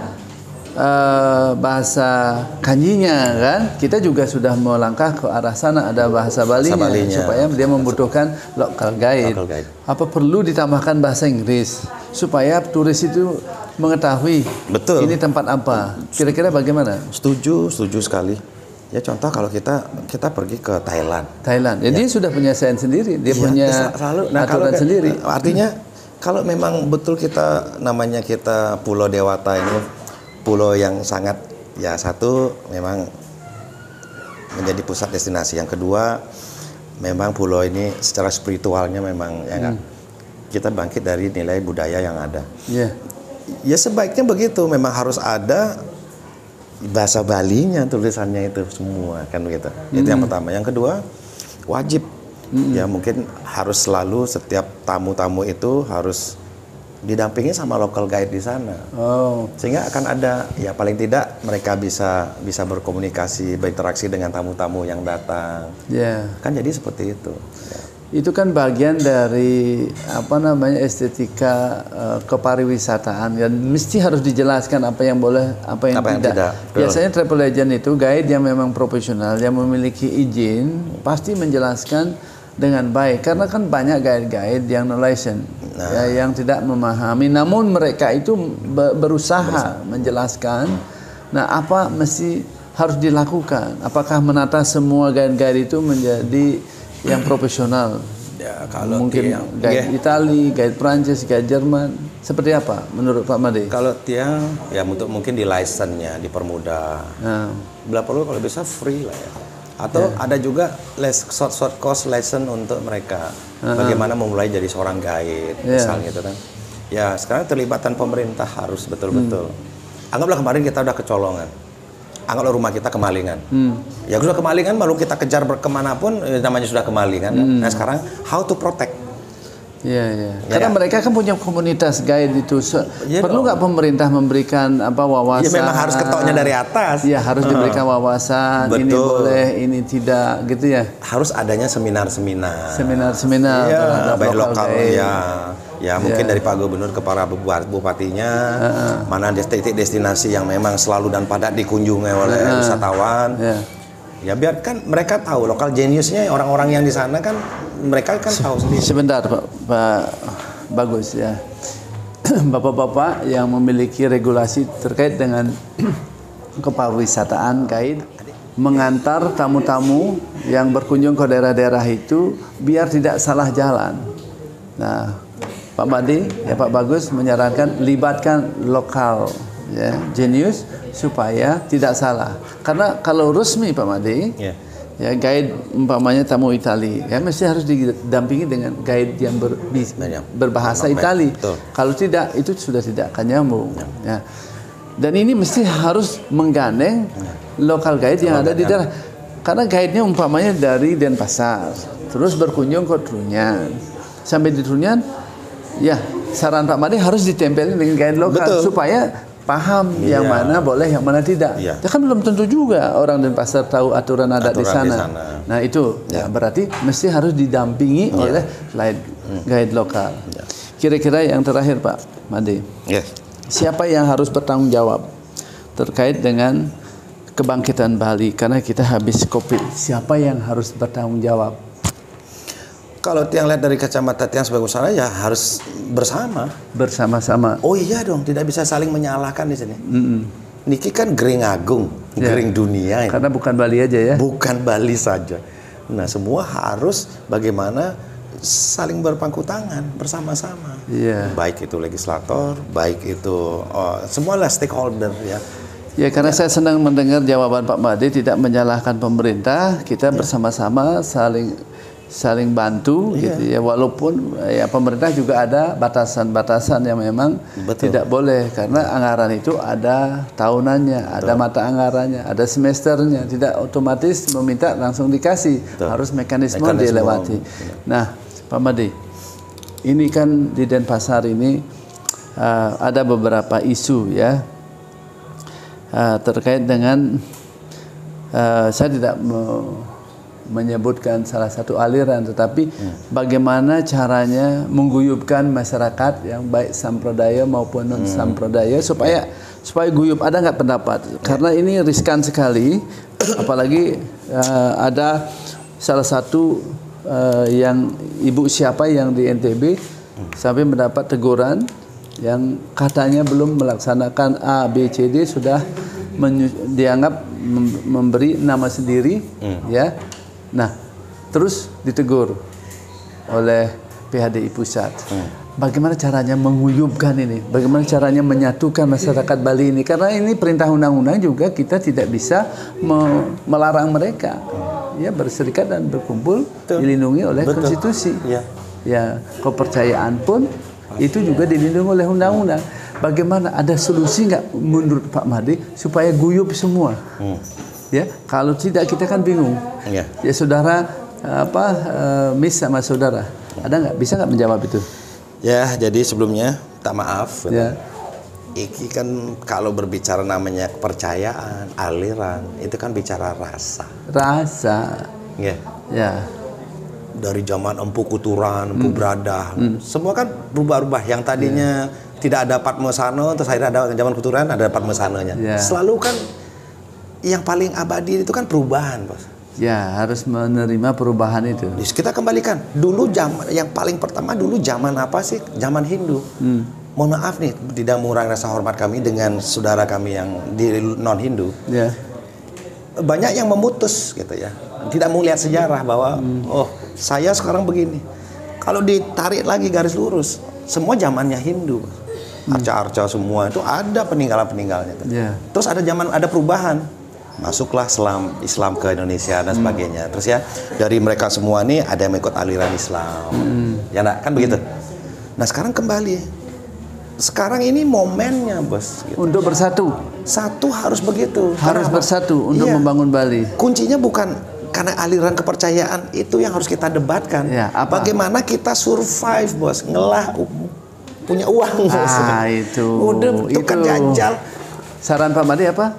bahasa kanjinya kan. Kita juga sudah melangkah ke arah sana, ada bahasa Balinya. Supaya dia membutuhkan local guide. Apa perlu ditambahkan bahasa Inggris supaya turis itu mengetahui betul ini tempat apa? Kira-kira bagaimana? Setuju sekali. Ya contoh kalau kita pergi ke Thailand. Jadi dia sudah punya sains sendiri, dia punya aturan sendiri. Artinya kalau memang betul kita Pulau Dewata ini pulau yang sangat satu memang menjadi pusat destinasi. Yang kedua memang pulau ini secara spiritualnya memang kita bangkit dari nilai budaya yang ada. Ya sebaiknya begitu, memang harus ada bahasa Balinya tulisannya itu semua kan begitu. Itu yang pertama. Yang kedua wajib ya mungkin harus selalu setiap tamu-tamu itu harus didampingi sama local guide di sana. Sehingga akan ada paling tidak mereka bisa berkomunikasi, berinteraksi dengan tamu-tamu yang datang. Kan jadi seperti itu. Itu kan bagian dari estetika kepariwisataan dan mesti harus dijelaskan apa yang boleh, apa yang tidak. Biasanya travel agent itu guide yang memang profesional, yang memiliki izin pasti menjelaskan dengan baik, karena kan banyak guide-guide yang no license, yang tidak memahami, namun mereka itu berusaha menjelaskan. Nah, apa mesti harus dilakukan? Apakah menata semua guide-guide itu menjadi yang profesional? Kalau mungkin guide Itali, guide Prancis, guide Jerman, seperti apa menurut Pak Made? Kalau tiang untuk mungkin di license-nya dipermudah. Bila perlu kalau bisa free lah ya. Atau ada juga short course lesson untuk mereka. Bagaimana memulai jadi seorang guide misalnya gitu kan. Ya, sekarang terlibatan pemerintah harus betul-betul. Anggaplah kemarin kita udah kecolongan. Anggaplah rumah kita kemalingan. Ya sudah kemalingan, baru kita kejar kemanapun, namanya sudah kemalingan. Nah sekarang how to protect. Karena mereka kan punya komunitas guide itu. Perlu nggak pemerintah memberikan wawasan? Memang harus ketoknya dari atas. Harus diberikan wawasan. Betul. Ini boleh, ini tidak, gitu ya. Harus adanya seminar-seminar. Seminar-seminar. Baik lokal mungkin dari Pak Gubernur ke para bupatinya, mana titik destinasi yang memang selalu dan padat dikunjungi oleh wisatawan. Ya biarkan mereka tahu lokal geniusnya, orang-orang yang di sana kan mereka kan tahu sendiri. Sebentar Pak Bagus ya. Bapak-bapak yang memiliki regulasi terkait dengan kepariwisataan guide mengantar tamu-tamu yang berkunjung ke daerah-daerah itu biar tidak salah jalan. Nah, Pak Made, Pak Bagus menyarankan libatkan lokal genius supaya tidak salah. Karena kalau resmi Pak Made, guide umpamanya tamu Itali, mesti harus didampingi dengan guide yang berbahasa Itali. Kalau tidak, itu sudah tidak akan nyambung. Dan ini mesti harus menggandeng lokal guide yang ada di daerah. Karena guide-nya umpamanya dari Denpasar, terus berkunjung ke Trunyan. Sampai di Trunyan, ya saran Pak Made harus ditempelin dengan guide lokal supaya paham yang mana boleh, yang mana tidak. Ya kan belum tentu juga orang Denpasar tahu aturan adat di sana. Nah itu ya berarti mesti harus didampingi oleh guide lokal. Kira-kira yang terakhir Pak Made, siapa yang harus bertanggung jawab terkait dengan kebangkitan Bali? Karena kita habis COVID, siapa yang harus bertanggung jawab? Kalau Tiang lihat dari kacamata Tiang sebagai usaha ya harus bersama-sama. Oh iya dong, tidak bisa saling menyalahkan di sini. Niki kan Gering Agung, Gering dunia ini. Karena bukan Bali aja ya. Bukan Bali saja. Nah, semua harus bagaimana saling berpangku tangan bersama-sama. Baik itu legislator, baik itu semualah stakeholder ya. Ya, karena saya senang mendengar jawaban Pak Made tidak menyalahkan pemerintah, kita bersama-sama saling bantu gitu ya, walaupun ya pemerintah juga ada batasan-batasan yang memang tidak boleh, karena anggaran itu ada tahunannya, ada mata anggarannya, ada semesternya, tidak otomatis meminta langsung dikasih, harus mekanisme dilewati. Nah, Pak Made, ini kan di Denpasar ini ada beberapa isu ya terkait dengan saya tidak menyebutkan salah satu aliran, tetapi bagaimana caranya mengguyupkan masyarakat yang baik sampradaya maupun non sampradaya supaya guyup. Ada nggak pendapat? Karena ini riskan sekali, apalagi ada salah satu yang ibu siapa yang di NTB sampai mendapat teguran yang katanya belum melaksanakan A, B, C, D, sudah dianggap memberi nama sendiri ya. Nah, terus ditegur oleh PHDI pusat. Bagaimana caranya menguyupkan ini? Bagaimana caranya menyatukan masyarakat Bali ini? Karena ini perintah undang-undang juga, kita tidak bisa melarang mereka ya berserikat dan berkumpul, dilindungi oleh konstitusi. Ya, kepercayaan pun itu juga dilindungi oleh undang-undang. Bagaimana, ada solusi nggak menurut Pak Made supaya guyup semua? Ya, kalau tidak kita kan bingung. Ya saudara miss sama saudara, ada nggak, bisa nggak menjawab itu? Ya, jadi sebelumnya tak maaf. Iki kan kalau berbicara namanya kepercayaan, aliran, itu kan bicara rasa. Ya. Dari zaman Empu Kuturan, Empu Bradah, semua kan berubah-ubah. Yang tadinya tidak ada Padmasana, terus akhirnya ada zaman Kuturan ada Padmasana-nya. Selalu kan yang paling abadi itu kan perubahan, Bos. Ya, harus menerima perubahan itu. Kita kembalikan. Dulu zaman yang paling pertama dulu zaman apa sih? Zaman Hindu. Mohon maaf nih, tidak mengurangi rasa hormat kami dengan saudara kami yang di non-Hindu. Banyak yang memutus gitu ya. Tidak mau lihat sejarah bahwa oh, saya sekarang begini. Kalau ditarik lagi garis lurus, semua zamannya Hindu. Arca-arca semua itu ada peninggalan-peninggalannya. Terus ada perubahan. Masuklah Islam ke Indonesia dan sebagainya. Terus ya dari mereka semua nih ada yang ikut aliran Islam. Ya enggak? Kan begitu. Nah, sekarang kembali. Sekarang ini momennya, Bos. Gitu. Untuk bersatu. Satu harus begitu. Harus bersatu untuk membangun Bali. Kuncinya bukan karena aliran kepercayaan itu yang harus kita debatkan. Bagaimana kita survive, Bos. Ngelah punya uang. Itu. Udah tukang ganjal. Saran Pak Made apa?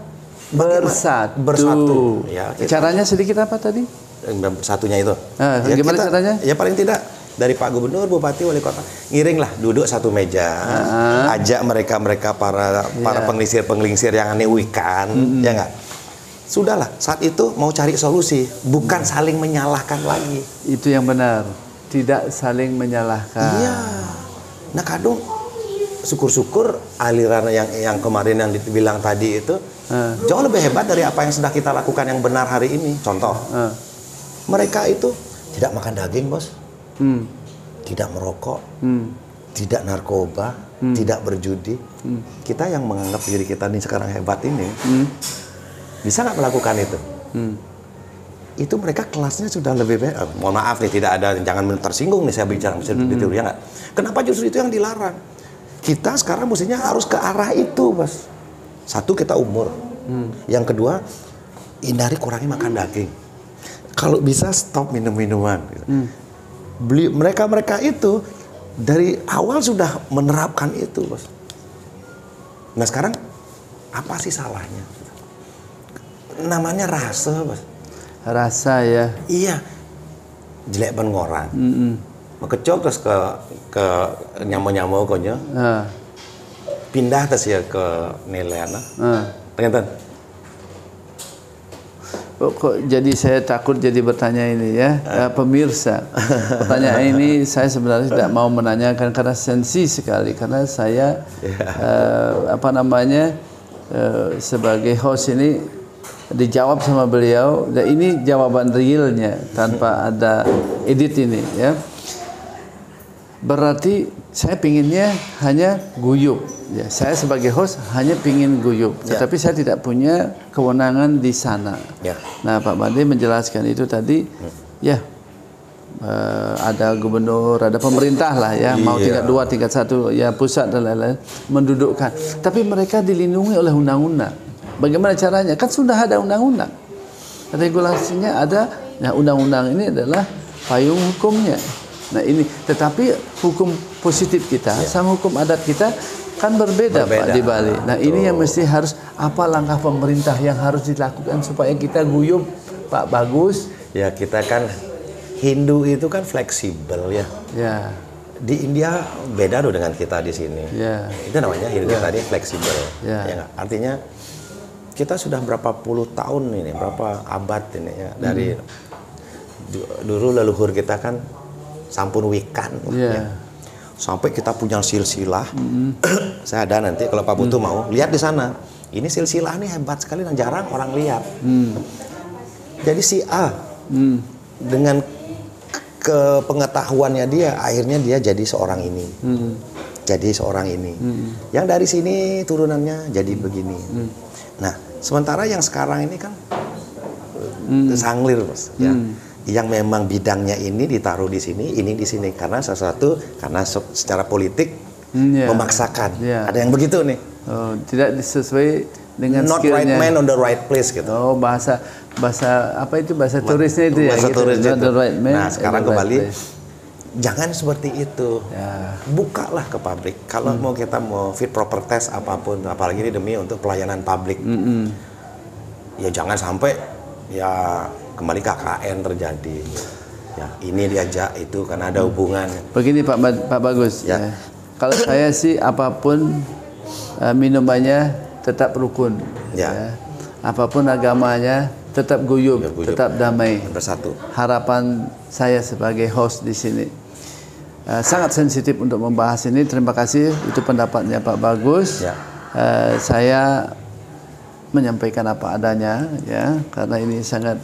Bersatu. Ya, caranya sedikit apa tadi? Satunya itu. Gimana caranya? Ya paling tidak dari Pak Gubernur, Bupati, Wali Kota, ngiringlah duduk satu meja, ajak mereka para penglingsir yang aneh-wikan, ya nggak? Sudahlah, saat itu mau cari solusi, bukan saling menyalahkan lagi. Itu yang benar, tidak saling menyalahkan. Iya. Nah, kadang syukur-syukur aliran yang kemarin yang dibilang tadi itu jauh lebih hebat dari apa yang sudah kita lakukan yang benar hari ini. Contoh, mereka itu tidak makan daging, Bos, tidak merokok, tidak narkoba, tidak berjudi. Kita yang menganggap diri kita ini sekarang hebat ini, bisa nggak melakukan itu? Itu mereka kelasnya sudah lebih baik. Mohon maaf nih, tidak ada, jangan tersinggung nih saya bicara detail, ya nggak? Kenapa justru itu yang dilarang? Kita sekarang mestinya harus ke arah itu, Bos. Satu, kita umur. Yang kedua, hindari kurangi makan daging. kalau bisa stop minum-minuman. Gitu. Mereka itu dari awal sudah menerapkan itu, Bos. Nah sekarang apa sih salahnya? Namanya rasa, Bos. Rasa ya. Iya. Jelek ban ngoran. Kecok terus ke nyamo-nyamo konya. Pindah terus ya ke nilaiana. Ternyata. Kok jadi saya takut jadi bertanya ini ya, pemirsa. Pertanyaan ini saya sebenarnya tidak mau menanyakan karena sensi sekali, karena saya sebagai host ini dijawab sama beliau, dan ini jawaban realnya tanpa ada edit ini ya. Berarti saya pinginnya hanya guyup ya. Saya sebagai host hanya pingin guyup, tetapi saya tidak punya kewenangan di sana. Nah Pak Made menjelaskan itu tadi ya, ada gubernur, ada pemerintah lah ya, mau tingkat 2, tingkat 1 ya, pusat dan lain-lain mendudukkan, tapi mereka dilindungi oleh undang-undang. Bagaimana caranya? Kan sudah ada undang-undang, regulasinya ada. Nah undang-undang ini adalah payung hukumnya. Nah ini, tetapi hukum positif kita sama hukum adat kita kan berbeda Pak di Bali. Nah ini yang mesti harus, apa langkah pemerintah yang harus dilakukan supaya kita guyup, Pak Bagus? Ya kita kan Hindu itu kan fleksibel ya. Di India beda loh dengan kita di sini. Itu namanya Hindu tadi fleksibel. Ya, artinya kita sudah berapa puluh tahun ini, berapa abad ini ya, dari dulu leluhur kita kan sampun wikan ya. Sampai kita punya silsilah. Saya ada nanti kalau Pak Putu mau lihat di sana. Ini silsilah nih hebat sekali dan jarang orang lihat. Jadi si A dengan kepengetahuannya dia, akhirnya dia jadi seorang ini. Jadi seorang ini. Yang dari sini turunannya jadi begini. Nah, sementara yang sekarang ini kan sanglir, Bos, ya. Yang memang bidangnya ini ditaruh di sini, ini di sini karena secara politik memaksakan. Ada yang begitu nih. Tidak sesuai dengan not skillnya. Right man on the right place gitu. Bahasa apa itu, bahasa turisnya itu ya. Bahasa turis gitu. itu. Right man, nah sekarang kembali. Right, jangan seperti itu. Bukalah ke publik. Kalau kita mau fit proper test apapun, apalagi ini demi untuk pelayanan publik. Ya jangan sampai ya kembali KKN terjadi. Ya ini diajak itu karena ada hubungan. Begini Pak Bagus. Kalau saya sih apapun minumannya tetap rukun. Apapun agamanya tetap guyup, tetap damai, bersatu. Harapan saya sebagai host di sini. Sangat sensitif untuk membahas ini. Terima kasih, itu pendapatnya Pak Bagus. Saya menyampaikan apa adanya ya, karena ini sangat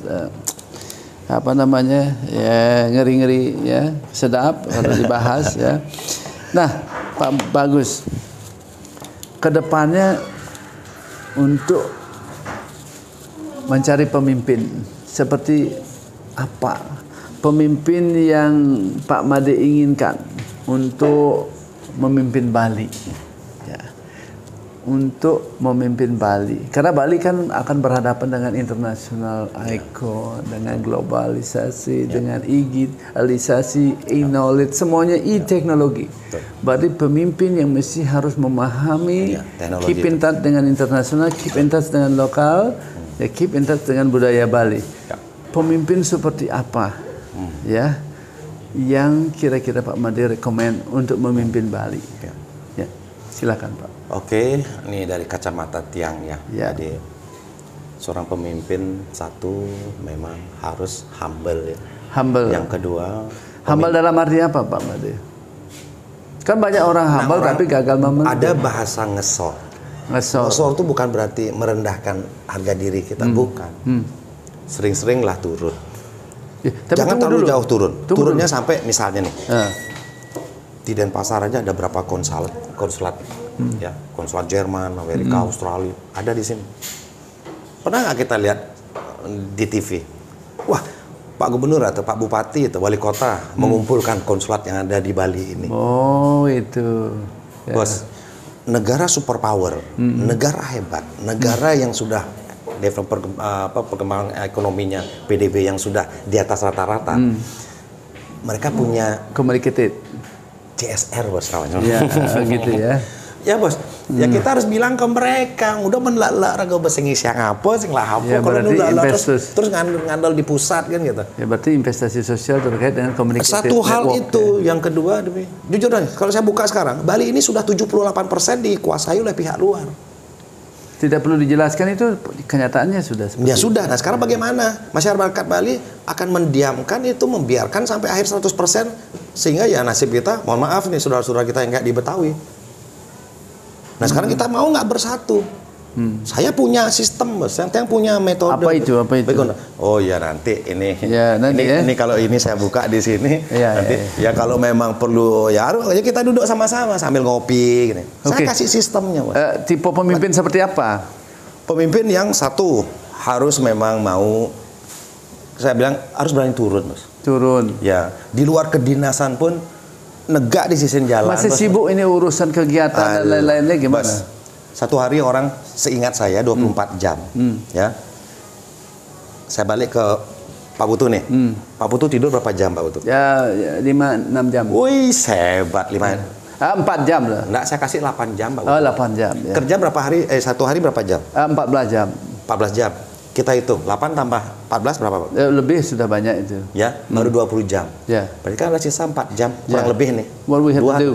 ngeri-ngeri ya, sedap kalau dibahas ya. Nah, Pak Bagus, kedepannya untuk mencari pemimpin seperti apa? Pemimpin yang Pak Made inginkan untuk memimpin Bali, ya, untuk memimpin Bali. Karena Bali kan akan berhadapan dengan international icon, dengan globalisasi, dengan digitalisasi, e-knowledge, semuanya e-teknologi. Berarti pemimpin yang mesti harus memahami, keep in touch dengan internasional, keep in touch dengan lokal, ya, keep in touch dengan budaya Bali. Pemimpin seperti apa? Ya, yang kira-kira Pak Made rekomend untuk memimpin Bali. Ya, silakan Pak. Oke, ini dari kacamata Tiang ya. Jadi seorang pemimpin satu memang harus humble ya. Humble. Yang kedua, humble dalam arti apa Pak Made? Kan banyak orang humble tapi gagal memimpin. Ada bahasa ngesor. Ngesor itu bukan berarti merendahkan harga diri kita, bukan. Sering-seringlah turun. Jangan terlalu jauh turun. Turunnya sampai misalnya nih. Di Denpasar aja ada berapa konsulat ya, konsulat Jerman, Amerika, Australia ada di sini. Pernah nggak kita lihat di TV? Wah, Pak Gubernur atau Pak Bupati atau Wali Kota mengumpulkan konsulat yang ada di Bali ini. Oh, itu. Bos, negara superpower, negara hebat, negara yang sudah perkembangan ekonominya PDB yang sudah di atas rata-rata. Mereka punya communicated CSR bos kawan. Ya, gitu ya. Ya bos, ya kita harus bilang ke mereka, udah menlala raga besengi siang apa, sing lah apa, Ya, kalau berarti nulala investors. terus ngandel di pusat kan gitu. Ya berarti investasi sosial terkait dengan communicated Satu hal network, itu, yang kedua, jujur aja, kalau saya buka sekarang, Bali ini sudah 78% dikuasai oleh pihak luar. Tidak perlu dijelaskan, itu kenyataannya sudah seperti Ya sudah, nah sekarang bagaimana? Masyarakat Bali akan mendiamkan itu, membiarkan sampai akhir 100%, sehingga ya nasib kita, mohon maaf nih saudara-saudara kita yang kayak di Betawi. Nah sekarang kita mau nggak bersatu? Saya punya sistem, bos. Yang punya metode. Apa itu? Oh ya nanti ini. Ya, nanti ini kalau ini saya buka di sini. Ya, nanti ya kalau memang perlu ya kita duduk sama-sama sambil ngopi. Gini. Okay. Saya kasih sistemnya, bos. Tipe pemimpin seperti apa? Pemimpin yang satu harus memang mau, saya bilang harus berani turun, bos. Turun. Ya di luar kedinasan pun negak di sisi jalan. Masih sibuk ini urusan kegiatan dan lain-lainnya gimana? Bos, satu hari orang seingat saya 24 jam. Ya. Saya balik ke Pak Putu nih. Pak Putu tidur berapa jam Pak Putu? Ya 5-6 jam. Wih, hebat 5. 4 jam lah. Enggak, saya kasih 8 jam Pak Putu. Oh, 8 jam. Ya. Kerja berapa hari? Satu hari berapa jam? 14 jam. 14 jam. Kita hitung 8 tambah 14 berapa Pak? Lebih sudah banyak itu. Ya, baru 20 jam. Ya. Berarti kan ada sisa 4 jam kurang lebih nih. What we have to do?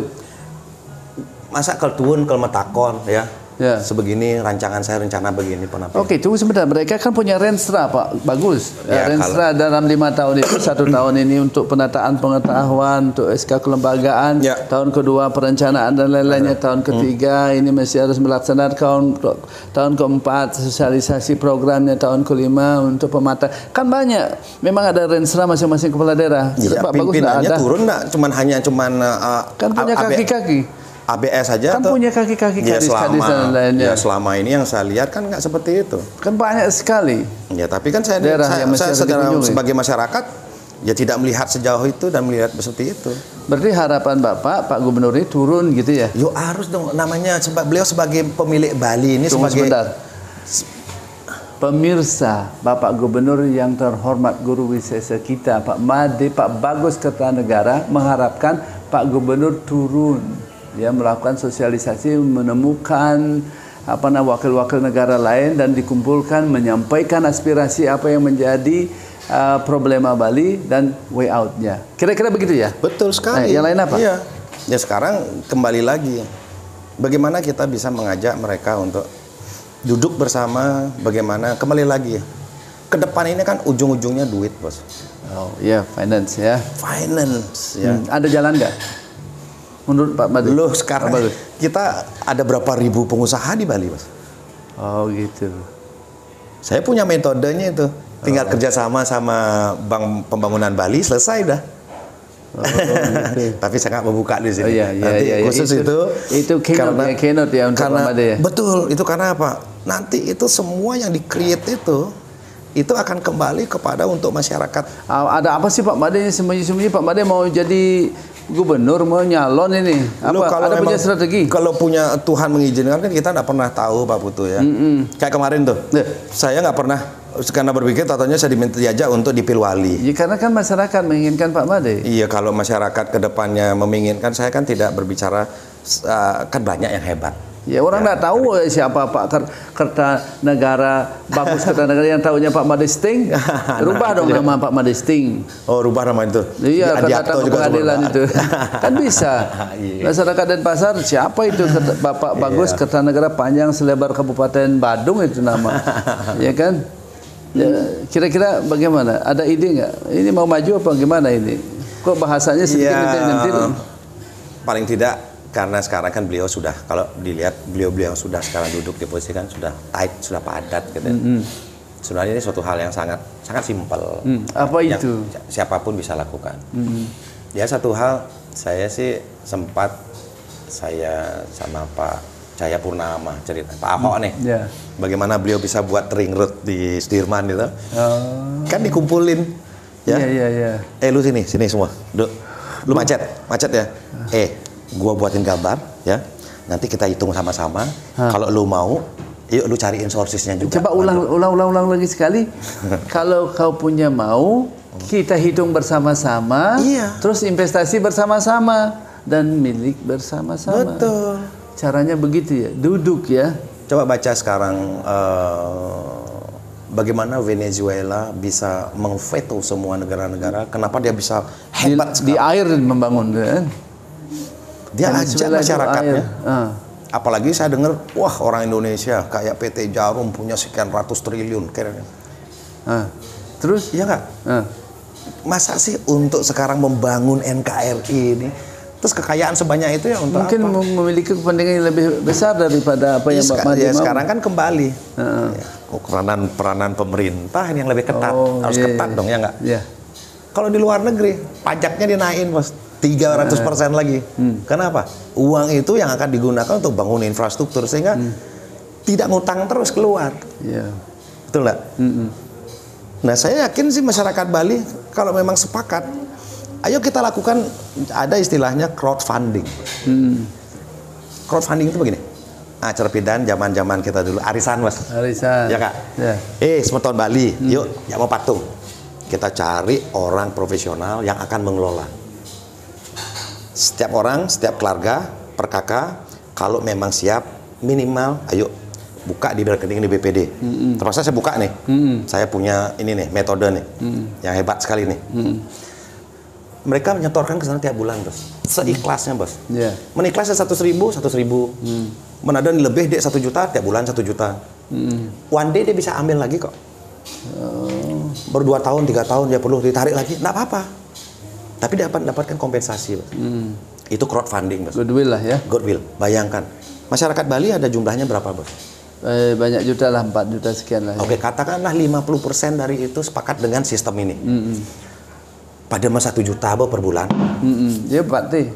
Masa keltuun kalau metakon ya. Ya. Sebegini rancangan saya, rencana begini penampilan. Oke, tunggu sebentar. Mereka kan punya Renstra, Pak. Bagus. Ya, Renstra dalam 5 tahun itu, 1 tahun ini untuk penataan pengetahuan, untuk SK kelembagaan, tahun kedua perencanaan dan lain-lainnya, tahun ketiga ini masih harus melaksanakan, tahun keempat sosialisasi programnya, tahun kelima untuk pematang. Kan banyak. Memang ada Renstra masing-masing kepala daerah. Ya, Pak Bagus enggak ada. turun enggak? Cuman kan punya kaki-kaki. ABS saja kan punya kaki-kaki ya, kadis dan lainnya. Ya selama ini yang saya lihat kan nggak seperti itu. Kan banyak sekali. Ya tapi kan saya sebagai masyarakat ya tidak melihat sejauh itu dan melihat seperti itu. Berarti harapan Bapak, Pak Gubernur ini turun gitu ya? Yo harus dong, namanya beliau sebagai pemilik Bali ini. Tunggu sebentar. Pemirsa, Bapak Gubernur yang terhormat Guru Wisesa kita, Pak Made, Pak Bagus Kertanegara mengharapkan Pak Gubernur turun. Dia melakukan sosialisasi, menemukan wakil-wakil negara lain dan dikumpulkan, menyampaikan aspirasi apa yang menjadi problema Bali dan way out-nya. Kira-kira begitu ya? Betul sekali. Yang lain apa? Iya. Ya sekarang kembali lagi, bagaimana kita bisa mengajak mereka untuk duduk bersama, bagaimana kembali lagi. Ke depan ini kan ujung-ujungnya duit, bos. Oh iya, finance ya. Finance ya. Ada jalan nggak? Menurut Pak Made? Loh sekarang kita ada berapa ribu pengusaha di Bali, Mas? Oh gitu. Saya punya metodenya itu. Tinggal kerjasama sama Bank Pembangunan Bali, selesai dah. Oh, gitu. Tapi saya nggak membuka di sini. Oh, iya, nanti iya, khusus itu keynote ya untuk Pak Made ya? Betul, itu karena apa? Nanti itu semua yang di-create itu akan kembali kepada untuk masyarakat. Ada apa sih Pak Made ini sembunyi-sembunyi? Pak Made mau jadi gubernur, mau nyalon ini? Apa? Ada punya strategi? Kalau punya Tuhan mengizinkan kan kita nggak pernah tahu Pak Putu ya. Kayak kemarin tuh, saya nggak pernah karena berpikir tatanya saya diajak untuk dipilih wali. Ya, karena kan masyarakat menginginkan Pak Made. Iya, kalau masyarakat kedepannya menginginkan, saya kan tidak berbicara, kan banyak yang hebat. Ya orang nggak tahu siapa Pak Kertanegara, Bagus Kertanegara, yang tahunya Pak Made Sting. Rubah dong nama Pak Made Sting. Oh, rubah nama itu. Iya, datang ke pengadilan itu. Kan bisa. Masyarakat Denpasar, siapa itu Bapak Bagus Kertanegara, panjang selebar Kabupaten Badung itu nama. Ya kan? Ya, kira-kira bagaimana? Ada ide nggak? Ini mau maju apa gimana ini? Kok bahasanya sedikit nyentil-nyentil? Paling tidak. Karena sekarang kan beliau sudah, kalau dilihat beliau sudah sekarang duduk di posisi kan sudah tight, sudah padat gitu. Sebenarnya ini suatu hal yang sangat simpel. Apa itu? Siapapun bisa lakukan. Ya satu hal, saya sih sempat saya sama Pak Cahaya Purnama cerita, Pak Ahok nih, bagaimana beliau bisa buat ring road di Sudirman gitu. Kan dikumpulin, ya. Lu sini semua, lu macet ya. Gua buatin gambar ya, nanti kita hitung sama-sama. Kalau lu mau Yuk lu cariin sourcesnya juga. Coba ulang lagi sekali. Kalau kau punya mau, kita hitung bersama-sama, terus investasi bersama-sama dan milik bersama-sama. Betul. Caranya begitu ya, duduk ya. Coba baca sekarang bagaimana Venezuela bisa mengveto semua negara-negara. Kenapa dia bisa hebat di air membangun kan? Dia ajak masyarakatnya. Apalagi saya dengar, wah orang Indonesia kayak PT Jarum punya sekian ratus triliun kayaknya. Terus? Iya nggak? Masa sih untuk sekarang membangun NKRI ini, terus kekayaan sebanyak itu ya untuk mungkin apa? Memiliki kepentingan yang lebih besar daripada apa yang Pak Made mau. Sekarang kan kembali. Peranan pemerintah yang lebih ketat. Harus ketat dong, ya nggak? Kalau di luar negeri, pajaknya dinaikin, Bos. 300% lagi. Kenapa? Uang itu yang akan digunakan untuk bangun infrastruktur sehingga tidak ngutang terus keluar. Betul nggak? Nah, saya yakin sih masyarakat Bali kalau memang sepakat, ayo kita lakukan, ada istilahnya crowdfunding. Crowdfunding itu begini. Cerpidan zaman-zaman kita dulu, arisan, Mas. Arisan. Ya, Kak? Semeton Bali, yuk, yang mau patung. Kita cari orang profesional yang akan mengelola. Setiap orang, setiap keluarga, per kakak, kalau memang siap, minimal, ayo buka di rekening di BPD. Terpaksa saya buka nih. Saya punya ini nih, metode nih, yang hebat sekali nih. Mereka menyetorkan ke sana tiap bulan, Bos. Seikhlasnya, Bos. Menikhlasnya 100.000, 100.000. Menada lebih, dia 1 juta, tiap bulan 1 juta. One day dia bisa ambil lagi kok. Baru 2 tahun, 3 tahun dia perlu ditarik lagi, nggak apa-apa. Tapi dapatkan kompensasi, Bos. Itu crowdfunding, Bos. Goodwill lah ya. Goodwill. Bayangkan, masyarakat Bali ada jumlahnya berapa, Bos? Banyak juta lah, 4 juta sekian lah. Oke, katakanlah 50% dari itu sepakat dengan sistem ini. Pada masa 1 juta, Bos, per bulan. Dia 4T.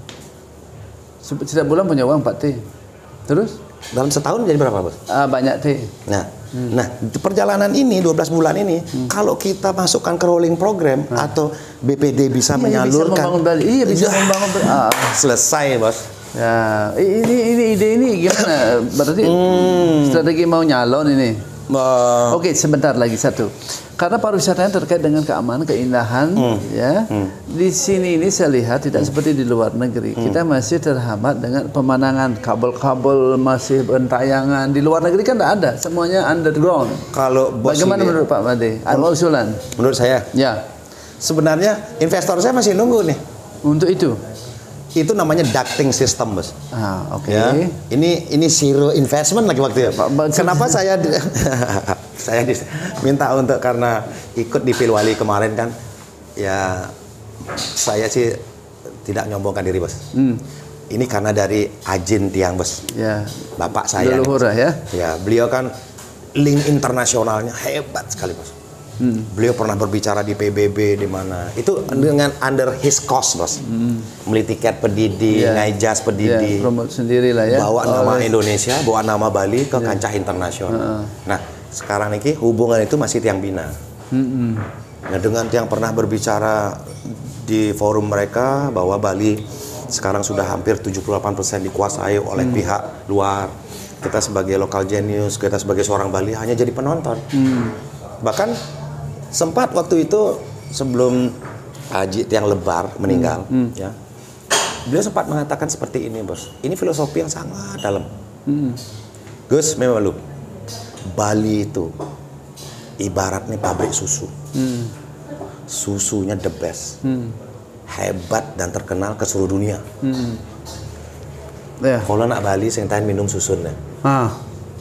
Setiap bulan punya uang 4T. Terus? Dalam setahun jadi berapa, Bos? Banyak T. Nah, perjalanan ini 12 bulan ini, kalau kita masukkan ke rolling program atau BPD bisa menyalurkan, bisa membangun Bali. Bisa membangun Bali. Selesai, Bos. Ya, ini ide ini gimana? Berarti strategi mau nyalon ini. Oke, sebentar lagi satu. Karena pariwisata terkait dengan keamanan, keindahan, ya. Di sini ini saya lihat tidak seperti di luar negeri. Kita masih terhambat dengan pemandangan, kabel-kabel masih bentayangan. Di luar negeri kan tidak ada, semuanya underground. Kalau bos bagaimana ini, menurut Pak Made? Usulan? Menurut saya, sebenarnya investor saya masih nunggu nih. Untuk itu. Itu namanya ducting system, Bos. Oke. Ya, ini zero investment lagi waktu ya. Kenapa saya minta untuk, karena ikut di Pilwali kemarin kan, ya saya sih tidak nyombongkan diri, Bos. Ini karena dari Ajin Tiang, Bos. Bapak saya. Leluhur ya. Beliau kan link internasionalnya hebat sekali, Bos. Beliau pernah berbicara di PBB di mana. Itu dengan under his cost, Bos. Beli tiket pedidi, ngajas pedidi. Promote sendiri lah ya. Bawa nama Indonesia, bawa nama Bali ke kancah internasional. Nah, sekarang ini hubungan itu masih tiang bina. Nah, dengan tiang pernah berbicara di forum mereka bahwa Bali sekarang sudah hampir 78% dikuasai oleh pihak luar. Kita sebagai local genius, kita sebagai seorang Bali hanya jadi penonton. Bahkan sempat waktu itu sebelum Haji Tiang Lebar meninggal, ya, beliau sempat mengatakan seperti ini, Bos. Ini filosofi yang sangat dalam. Gus, memang lu, Bali itu ibaratnya pabrik susu. Susunya the best, hebat dan terkenal ke seluruh dunia. Kalau nak Bali, saya minum susunnya. Nah,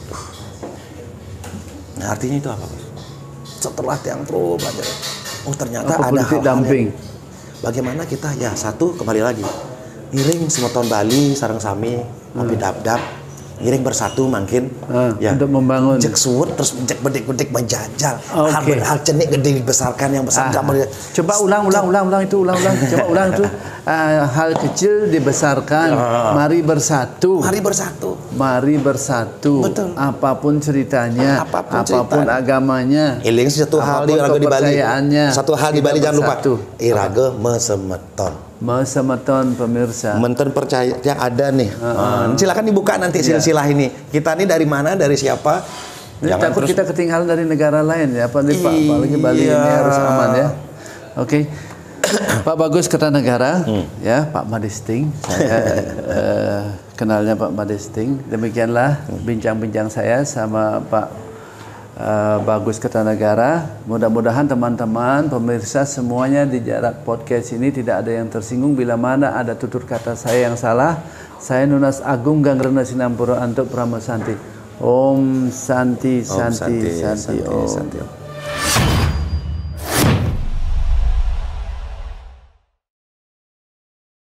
artinya itu apa, Bos? Setelah Tiang Pro belajar, ternyata ada hal-hal yang, bagaimana kita satu kembali lagi ngiring semeton Bali sareng sami ngopi dap-dap ngiring bersatu makin untuk membangun cek suwet terus cek bedik-bedik menjajal hal cenik gede dibesarkan yang besar. Coba ulang itu coba ulang itu hal kecil dibesarkan. Mari bersatu. Mari bersatu. Mari bersatu. Betul. Apapun ceritanya, apapun agamanya. Iling satu hal di Bali. Satu hal di Bali jangan lupa. Iraga mesemeton. Mesemeton pemirsa. Menten percaya yang ada nih. Silakan dibuka nanti silsilah ini. Kita ini dari mana, dari siapa? Jangan takut kita ketinggalan dari negara lain ya, apalagi Bali ini harus aman ya. Oke. Pak Bagus Kertanegara, ya Pak Madisting, saya kenalnya Pak Madisting. Demikianlah bincang-bincang saya sama Pak Bagus Kertanegara. Mudah-mudahan teman-teman pemirsa semuanya di Jarak Podcast ini tidak ada yang tersinggung bila mana ada tutur kata saya yang salah. Saya Nunas Agung Gangrena Sinampura Antuk Pramasanti. Om Santi Santi Santi Om.